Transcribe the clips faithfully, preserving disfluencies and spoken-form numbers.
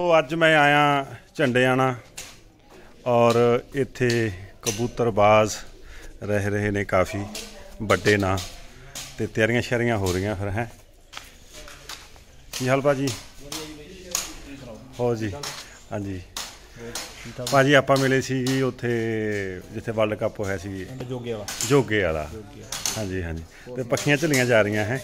अज मैं आया झंडेआना और इत्थे कबूतरबाज रह रहे ने काफ़ी बड़े ना तो तैयारियां शैरियां हो रही फिर हैं की हाल भाजी हो जी हाँ जी भाजी आप मिले सी उत्थे जिथे वर्ल्ड कप होया सी जोगे वाला जोगे वाला हाँ जी हाँ जी तो पखियां झलियां जा रही हैं।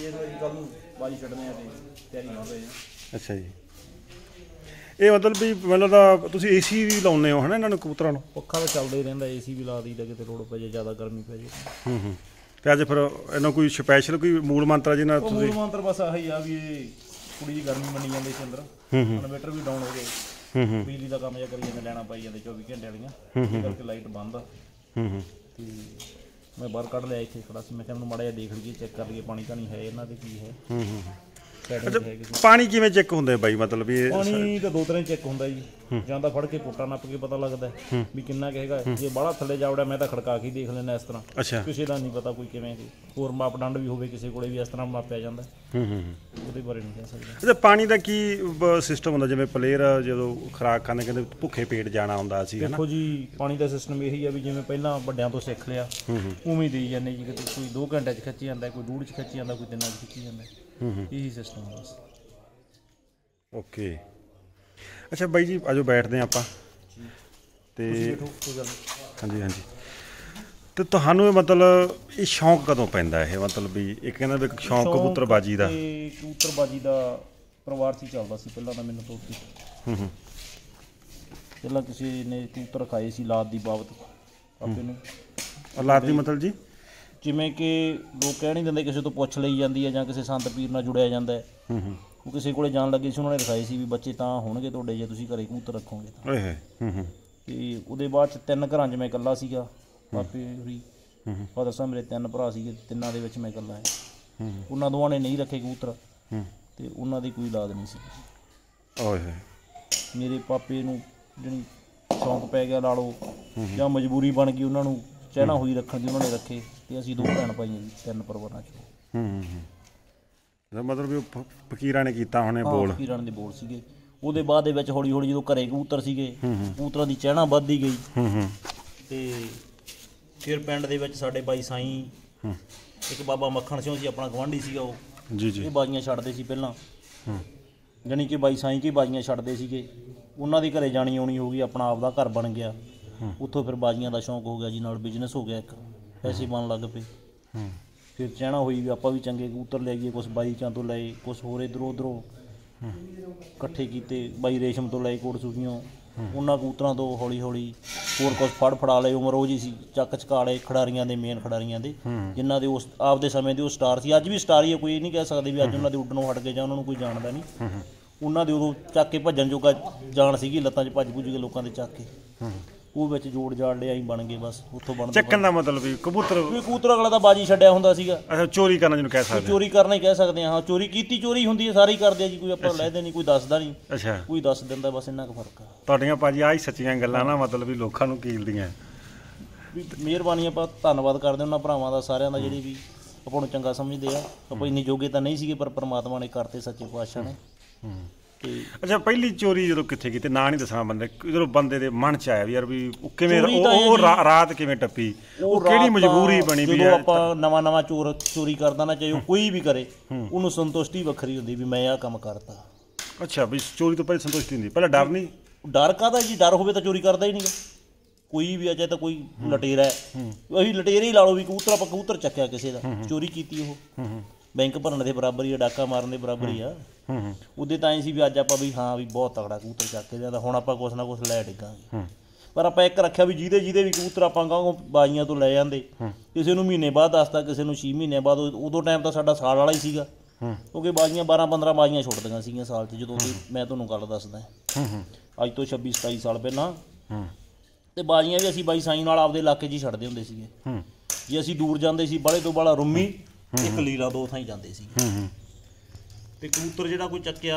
अच्छा जी ये मतलब भी मतलब तो तुसी ए सी भी लाउने हो है ना इन्होंने कबूतरों को पखा तो चलता ही रहिंदा ए सी भी ला दईदा किते लोड़ पे ज़्यादा गर्मी पे हूँ हूँ तो अज फिर इन्हों कोई स्पैशल कोई मूल मंत्र जिन्हें मूल मंत्र बस आही आ भी कुड़ी जी गर्मी मनी जाती सी अंदर इन्वर्टर भी डाउन हो गए बिजली का काम जिहा करी जांदे लैना पाई जांदे चौबी घंटे वालियां करके लाइट बंद आ ते मैं बाहर कढ़ लिया इत्थे खड़ा सी मैं माड़ा जिहा देख लीए चेक कर लीए पानी तानी है इन्हां दे की है। अच्छा पानी किवें चेक हुंदे बाई मतलब भी पानी तो दो तरह चेक हुंदा जी जां तां फड़ के पोटा नप के पता लगदा भी किन्ना कहेगा जे बाहला थल्ले जावड़ा मैं तो खड़का के देख लैना इस तरह। अच्छा किसी का नहीं पता कोई किवें होर मापदंड भी होवे किसी कोले भी इस तरह मापिया जांदा ਉਹਦੇ ਬਾਰੇ नहीं कह सकदा। अच्छा पानी का की सिस्टम हुंदा जिवें प्लेयर जदों खुराक खाने कहंदे भुखे पेट जाना हुंदा सी है ना। देखो जी पानी का सिस्टम यही है भी जिवें पहिलां ਵੱਡਿਆਂ ਤੋਂ सिख लिया उवें देई जांदे जी किते कोई दो घंटे च खिੱਚੀ ਜਾਂਦਾ कोई ਡੂਢ च खिੱਚੀ ਜਾਂਦਾ कोई ਤਿੰਨਾਂ च खिੱਚੀ ਜਾਂਦਾ यही सिस्टम है बस। ओके अच्छा बाई जी आजो बैठते हैं आप हाँ जी हाँ जी तो तुहानू मतलब ये शौक कदों पैंदा है मतलब भी एक कहना भी शौक कबूतरबाजी का कबूतरबाजी का परिवार से चलता सी पहला तो मैंने तो पहला किसी ने कबूतर खाए सी लाद की बाबत आपे नूं औलाद की मतलब जी जिमें कि लोग कह नहीं देंगे किसी तो पुछ ली जाती है जां किसी संत पीर नाल जुड़िया जाता है वो किसी को जान लगे सी उन्होंने रखाए सी भी बच्चे तां होणगे तुहाडे जे तुसीं घरे कबूतर रखोगे ते उहदे बाद च तीन घरां च मैं इकल्ला सीगा पापे होरी फादर साहब मेरे तीन भरा सीगे तिन्नां दे विच मैं इकल्ला है उन्हां दोवां ने नहीं रखे कबूतर ते उन्हां दी कोई औलाद नहीं सी। मेरे पापे नूं जिहड़ी शौक पै गया ला लो जां मजबूरी बन गई उन्हां नूं चहना होई रखण दी उन्होंने रखे ते असीं दो भैण भाईआं जी तीन परिवारां चों मतलब फकीरां ने कीता होने बोल फकीरां दे बोल सीगे। ਉਹਦੇ ਬਾਅਦ ਦੇ ਵਿੱਚ ਹੌਲੀ ਹੌਲੀ ਜਦੋਂ ਘਰੇ ਕਬੂਤਰ ਸੀਗੇ ਕਬੂਤਰਾਂ ਦੀ ਚਹਿਣਾ ਵੱਧਦੀ ਗਈ ਤੇ ਫਿਰ ਪਿੰਡ ਦੇ ਵਿੱਚ ਸਾਡੇ ਬਾਈ ਸਾਈਂ ਇੱਕ ਬਾਬਾ ਮੱਖਣ ਸਿੰਘ ਸੀ ਆਪਣਾ ਗਵਾਂਢੀ ਸੀਗਾ ਉਹ ਜੀ ਜੀ ਇਹ ਬਾਜੀਆਂ ਛੱਡਦੇ ਸੀ ਪਹਿਲਾਂ ਜਾਣੀ ਕਿ ਬਾਈ ਸਾਈਂ ਕੀ ਬਾਜੀਆਂ ਛੱਡਦੇ ਸੀਗੇ ਉਹਨਾਂ ਦੇ ਘਰੇ ਜਾਣੀ ਆਉਣੀ ਹੋ ਗਈ ਆਪਣਾ ਆਪ ਦਾ ਘਰ ਬਣ ਗਿਆ ਉੱਥੋਂ ਫਿਰ ਬਾਜੀਆਂ ਦਾ ਸ਼ੌਂਕ ਹੋ ਗਿਆ ਜੀ ਨਾਲ ਬਿਜ਼ਨਸ ਹੋ ਗਿਆ ਇੱਕ ਪੈਸੇ ਬਣ ਲੱਗ ਪਏ ਫਿਰ ਚਹਿਣਾ ਹੋਈ ਵੀ ਆਪਾਂ ਵੀ ਚੰਗੇ ਕਬੂਤਰ ਲਿਆਈਏ ਕੁਛ ਬਾਈਕਾਂ ਤੋਂ ਲਏ ਕੁਛ ਹੋਰ ਇੱਧਰੋਂ ਉੱਧਰੋਂ ਇਕੱਠੇ ਕੀਤੇ ਬਾਈ ਰੇਸ਼ਮ ਤੋਂ ਲਏ ਕੋਟ ਸੂਗੀਆਂ ਉਹਨਾਂ ਕਬੂਤਰਾਂ ਤੋਂ ਹੌਲੀ ਹੌਲੀ ਹੋਰ ਕੁਛ ਫੜ ਫੜਾ ਲਏ ਉਮਰ ਉਹ ਜੀ ਸੀ ਚੱਕ ਚਕਾ ਲਏ ਖਿਡਾਰੀਆਂ ਦੇ ਮੇਨ ਖਿਡਾਰੀਆਂ ਦੇ ਜਿਨ੍ਹਾਂ ਦੇ ਉਸ ਆਪਦੇ ਸਮੇਂ ਦੇ ਉਹ ਸਟਾਰ ਸੀ ਅੱਜ ਵੀ ਸਟਾਰ ਹੀ ਆ ਕੋਈ ਇਹ ਨਹੀਂ ਕਹਿ ਸਕਦੇ ਵੀ ਅੱਜ ਉਹਨਾਂ ਦੇ ਉੱਡਣੋਂ ਹਟ ਕੇ ਜਾਂ ਉਹਨਾਂ ਨੂੰ ਕੋਈ ਜਾਣਦਾ ਨਹੀਂ ਉਹਨਾਂ ਦੇ ਉਦੋਂ ਚੱਕ ਕੇ ਭੱਜਣ ਜੋਗਾ ਜਾਣ ਸੀਗੀ ਲੱਤਾਂ 'ਚ ਭੱਜ ਭੁੱਜ ਕੇ ਲੋਕਾਂ ਦੇ ਚੱਕ ਕੇ ਉਹ ਵਿੱਚ ਜੋੜ ਜਾੜ ਲਿਆ ਹੀ ਬਣ ਗਏ ਬਸ ਉੱਥੋਂ ਬਣ ਚੱਕਣ ਦਾ ਮਤਲਬ ਵੀ ਕਬੂਤਰ ਵੀ ਕਬੂਤਰ ਅਗਲਾ ਤਾਂ ਬਾਜੀ ਛੱਡਿਆ ਹੁੰਦਾ ਸੀਗਾ। ਅੱਛਾ ਚੋਰੀ ਕਰਨਾ ਜਿਹਨੂੰ ਕਹਿ ਸਕਦੇ ਚੋਰੀ ਕਰਨਾ ਹੀ ਕਹਿ ਸਕਦੇ ਹਾਂ ਚੋਰੀ ਕੀਤੀ ਚੋਰੀ ਹੁੰਦੀ ਹੈ ਸਾਰੇ ਹੀ ਕਰਦੇ ਆ ਜੀ ਕੋਈ ਆਪਾਂ ਲੈਦੇ ਨਹੀਂ ਕੋਈ ਦੱਸਦਾ ਨਹੀਂ ਅੱਛਾ ਕੋਈ ਦੱਸ ਦਿੰਦਾ ਬਸ ਇੰਨਾ ਕੁ ਫਰਕ ਆ ਤੁਹਾਡੀਆਂ ਭਾਜੀ ਆਹ ਹੀ ਸੱਚੀਆਂ ਗੱਲਾਂ ਨਾ ਮਤਲਬ ਵੀ ਲੋਕਾਂ ਨੂੰ ਕੀਲਦੀਆਂ ਵੀ ਮਿਹਰਬਾਨੀ ਆਪਾਂ ਧੰਨਵਾਦ ਕਰਦੇ ਉਹਨਾਂ ਭਰਾਵਾਂ ਦਾ ਸਾਰਿਆਂ ਦਾ ਜਿਹੜੇ ਵੀ ਆਪਾਂ ਨੂੰ ਚੰਗਾ ਸਮਝਦੇ ਆ ਆਪਾਂ ਇੰਨੀ ਜੋਗੇ ਤਾਂ ਨਹੀਂ ਸੀਗੇ ਪਰ ਪਰਮਾਤਮਾ ਨੇ ਕਰਤੇ ਸੱਚੇ ਪਾਤਸ਼ਾਹ ਨੇ। अच्छा पहली चोरी जो कितने की ना नहीं दसना बंदे जो बंदे दे मन च आया भी यार भी किवें रात किवें टप्पी किहड़ी मजबूरी बनी भी जो आपां नवां नवां चोर चोरी करदा ना चाहे कोई भी करे उन्होंने संतुष्टि वखरी हुंदी भी मैं आ काम करता। अच्छा भी चोरी तो पहले संतुष्टि हुंदी पहले डर नहीं डर काहदा जी डर होवे तां चोरी करदा ही नहीं कोई भी आ चाहे तो कोई लटेरा है असीं लटेरे ही ला लो भी कबूतर आपां कबूतर चक्या किसी दा चोरी कीती ओह बैंक भरन के बराबर ही डाका मारन के बराबर ही आ उदे तां ही सी भी अज आपां भी हाँ भी बहुत तगड़ा कबूतर चक के लिआंदा हुण आपां कुछ ना कुछ लै डिगांगे पर आपां एक रखिया भी जिहदे जिहदे भी कबूतर आपां गांहों बाजियां तो लै जांदे किसी नूं महीने बाद दसदा किसी नूं छे महीने बाद उदों टाइम तां साडा साल वाला ही सीगा क्योंकि बाजियां बारह पंद्रह बाजियां छुटदियां सीगियां साल च जदों मैं तुहानूं गल दसदा अज तो छब्बी सताई साल पहलां ते बाजियां भी असीं बाई साईं नाल आपदे इलाके 'च ही छड्डदे हुंदे सीगे जे असीं दूर जांदे सी बाहले तो बाहला रुम्मी एक लीला दो थाई जाते सी ते कबूतर जिहड़ा कोई चक्या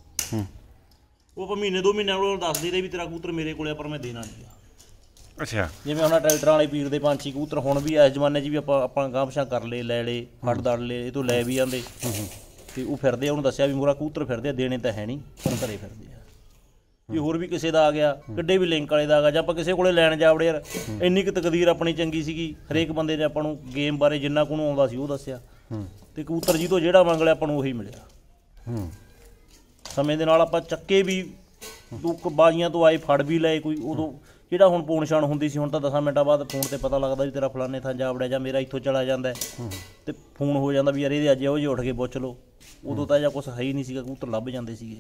वो आप महीने दो महीने दसदे रहे भी तेरा कबूतर मेरे को पर मैं देना नहीं आ। अच्छा जिवें हुण ट्रैक्टर वाले पीर दे पंछी कबूतर हुण भी इस जमाने च भी आप आपां गांह पिछां कर ले लै ले फड़ दड़ ले ये तो लै भी आंदे ते वो फिरदे उहनूं दस्सिया भी मोरा कबूतर फिरदे देने तां है नहीं पर घरे फिरदे आ ਵੀ ਹੋਰ ਵੀ ਕਿਸੇ ਦਾ ਆ ਗਿਆ, ਕਿੱਡੇ ਵੀ ਲਿੰਕ ਵਾਲੇ ਦਾ ਆ ਗਿਆ, ਜਾਂ ਆਪਾਂ ਕਿਸੇ ਕੋਲੇ ਲੈਣ ਜਾ ਵੜੇ ਯਾਰ ਇੰਨੀ ਕੁ ਤਕਦੀਰ ਆਪਣੀ ਚੰਗੀ ਸੀਗੀ, ਹਰੇਕ ਬੰਦੇ ਨੇ ਆਪਾਂ ਨੂੰ ਗੇਮ ਬਾਰੇ ਜਿੰਨਾ ਕੁ ਨੂੰ ਆਉਂਦਾ ਸੀ ਉਹ ਦੱਸਿਆ, ਤੇ ਕਬੂਤਰ ਜੀ ਤੋਂ ਜਿਹੜਾ ਮੰਗ ਲਿਆ ਆਪਾਂ ਨੂੰ ਉਹੀ ਮਿਲਿਆ। ਸਮੇਂ ਦੇ ਨਾਲ ਆਪਾਂ ਚੱਕੇ ਵੀ ਬਾਜ਼ੀਆਂ ਤੋਂ ਆਏ, ਫੜ ਵੀ ਲਏ ਕੋਈ, ਉਦੋਂ ਜਿਹੜਾ ਹੁਣ ਪੂਣ ਛਾਣ ਹੁੰਦੀ ਸੀ, ਹੁਣ ਤਾਂ ਦਸਾਂ ਮਿੰਟਾਂ ਬਾਅਦ ਫੋਨ ਤੇ ਪਤਾ ਲੱਗਦਾ ਵੀ ਤੇਰਾ ਫਲਾਣੇ ਥਾਂ ਜਾ ਵੜਿਆ, ਜਾਂ ਮੇਰਾ ਇੱਥੋਂ ਚਲਾ ਜਾਂਦਾ ਤੇ ਫੋਨ ਹੋ ਜਾਂਦਾ ਵੀ ਯਾਰ ਇਹਦੇ ਅੱਜ ਉਹ ਜਿਹੇ ਉੱਠ ਕੇ ਪੁੱਛ ਲਓ। ਉਦੋਂ ਤਾਂ ਜਾਂ ਕੁਛ ਹੈ ਹੀ ਨਹੀਂ ਸੀਗਾ, ਕਬੂਤਰ ਲੱਭ ਜਾਂਦੇ ਸੀਗੇ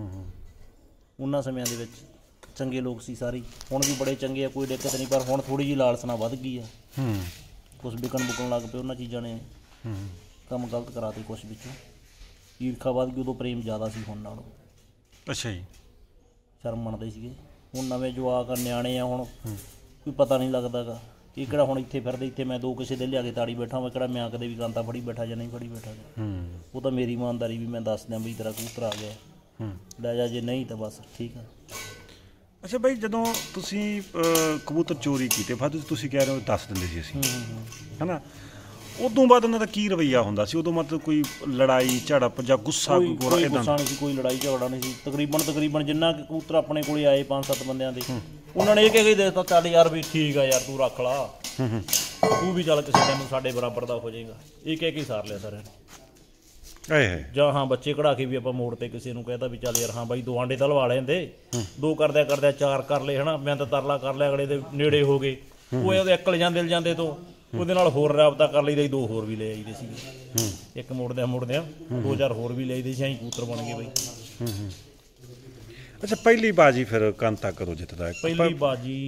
ਉਹਨਾਂ ਸਮਿਆਂ ਦੇ ਵਿੱਚ। ਚੰਗੇ ਲੋਕ ਸੀ ਸਾਰੇ, ਹੁਣ ਵੀ ਬੜੇ ਚੰਗੇ ਆ, ਕੋਈ ਦਿੱਕਤ ਨਹੀਂ, ਪਰ ਹੁਣ ਥੋੜ੍ਹੀ ਜਿਹੀ ਲਾਲਸਨਾ ਵੱਧ ਗਈ ਆ, ਕੁਛ ਵਿਕਣ ਬੁਕਣ ਲੱਗ ਪਏ ਉਹਨਾਂ ਚੀਜ਼ਾਂ ਨੇ, ਕੰਮ ਗਲਤ ਕਰਾਤੇ ਕੁਛ ਵਿੱਚੋਂ, ਈਰਖਾ ਵੱਧ ਗਈ, ਉਦੋਂ ਪ੍ਰੇਮ ਜ਼ਿਆਦਾ ਸੀ ਹੁਣ ਨਾਲੋਂ। ਅੱਛਾ ਜੀ। ਸ਼ਰਮ ਮੰਨਦੇ ਸੀਗੇ, ਹੁਣ ਨਵੇਂ ਜਵਾਕ ਨਿਆਣੇ ਆ, ਹੁਣ ਕੋਈ ਪਤਾ ਨਹੀਂ ਲੱਗਦਾ ਗਾ, ਇਹ ਕਿਹੜਾ ਹੁਣ ਇੱਥੇ ਫਿਰਦੇ, ਇੱਥੇ ਮੈਂ ਦੋ ਕਿਸੇ ਦੇ ਲਿਆ ਕੇ ਤਾੜੀ ਬੈਠਾ, ਮੈਂ ਕਿਹੜਾ ਮੈਂ ਕਦੇ ਵੀ ਗਾਂਤਾ ਫੜੀ ਬੈਠਾ ਜਾਂ ਨਹੀਂ ਫੜੀ ਬੈਠਾ ਗਾ। ਉਹ ਤਾਂ ਮੇਰੀ ਇਮਾਨਦਾਰੀ ਵੀ ਮੈਂ ਦੱਸ ਦਿਆਂ ਵੀ ਤੇਰਾ ਕਬੂਤਰ ਆ ਗਿਆ ਲੈ ਜਾ, ਜੇ ਨਹੀਂ ਤਾਂ ਬਸ ਠੀਕ ਆ। ਅੱਛਾ ਬਾਈ, ਜਦੋਂ ਤੁਸੀਂ ਕਬੂਤਰ ਚੋਰੀ ਕੀਤੇ ਫਿਰ ਤੁਸੀਂ ਕਹਿ ਰਹੇ ਹੋ ਦੱਸ ਦਿੰਦੇ ਸੀ ਅਸੀਂ, ਹੈ ਨਾ, ਉਦੋਂ ਬਾਅਦ ਉਹਨਾਂ ਦਾ ਕੀ ਰਵੱਈਆ ਹੁੰਦਾ ਸੀ? ਉਦੋਂ ਮਤਲਬ ਕੋਈ ਲੜਾਈ ਝੜਪ ਜਾਂ ਗੁੱਸਾ? ਕੋਈ ਗੁੱਸਾ ਨਹੀਂ ਸੀ, ਕੋਈ ਲੜਾਈ ਝਗੜਾ ਨਹੀਂ ਸੀ। ਤਕਰੀਬਨ ਤਕਰੀਬਨ ਜਿੰਨਾ ਕਿ ਕਬੂਤਰ ਆਪਣੇ ਕੋਲੇ ਆਏ ਪੰਜ ਸੱਤ ਬੰਦਿਆਂ ਦੇ, ਉਹਨਾਂ ਨੇ ਇਹ ਕਹਿ ਕੇ ਦੇ ਦਿੱਤਾ ਚੱਲ ਯਾਰ ਵੀ ਠੀਕ ਆ ਯਾਰ, ਤੂੰ ਰੱਖ ਲਾ, ਤੂੰ ਵੀ ਚੱਲ ਕਿਸੇ ਟਾਈਮ ਸਾਡੇ ਬਰਾਬਰ ਦਾ ਹੋ ਜਾਏਗਾ, ਇਹ ਕਹਿ ਕੇ ਸਾਰ ਲਿਆ ਸਾਰਿਆਂ ਨੇ। ਜਾਂ ਹਾਂ ਬੱਚੇ ਕਢਾ ਕੇ ਵੀ ਆਪਾਂ ਮੋੜ ਤੇ ਕਿਸੇ ਨੂੰ ਕਹਿਤਾ ਵੀ ਚੱਲ ਯਾਰ ਹਾਂ ਬਾਈ ਦੋ ਆਂਡੇ ਤਾਂ ਲਵਾ ਲੈਂਦੇ, ਦੋ ਕਰਦਿਆਂ ਕਰਦਿਆਂ ਚਾਰ ਕਰ ਲਏ, ਹੈ ਨਾ, ਮੈਂ ਤਾਂ ਤਰਲਾ ਕਰ ਲਿਆ, ਅਗਲੇ ਦੇ ਨੇੜੇ ਹੋ ਗਏ, ਉਹ ਉਹਦੇ ਇੱਕ ਲਿਜਾਂਦੇ ਲਿਜਾਂਦੇ ਤੋਂ ਉਹਦੇ ਨਾਲ ਹੋਰ ਰਾਬਤਾ ਕਰ ਲਈਦਾ, ਦੋ ਹੋਰ ਵੀ ਲੈ ਆਈਦੇ ਸੀਗੇ, ਇੱਕ ਮੁੜਦਿਆਂ ਮੁੜਦਿਆਂ ਦੋ ਚਾਰ ਹੋਰ ਵੀ ਲੈ ਆਈਦੇ ਸੀ, ਐਂ ਕਬੂਤਰ ਬਣ ਗਏ ਬਾਈ। ਅੱਛਾ, ਪਹਿਲੀ ਬਾਜੀ ਫਿਰ ਕਾਂਤਾ ਕਦੋਂ ਜਿੱਤਦਾ? ਪਹਿਲੀ ਬਾਜੀ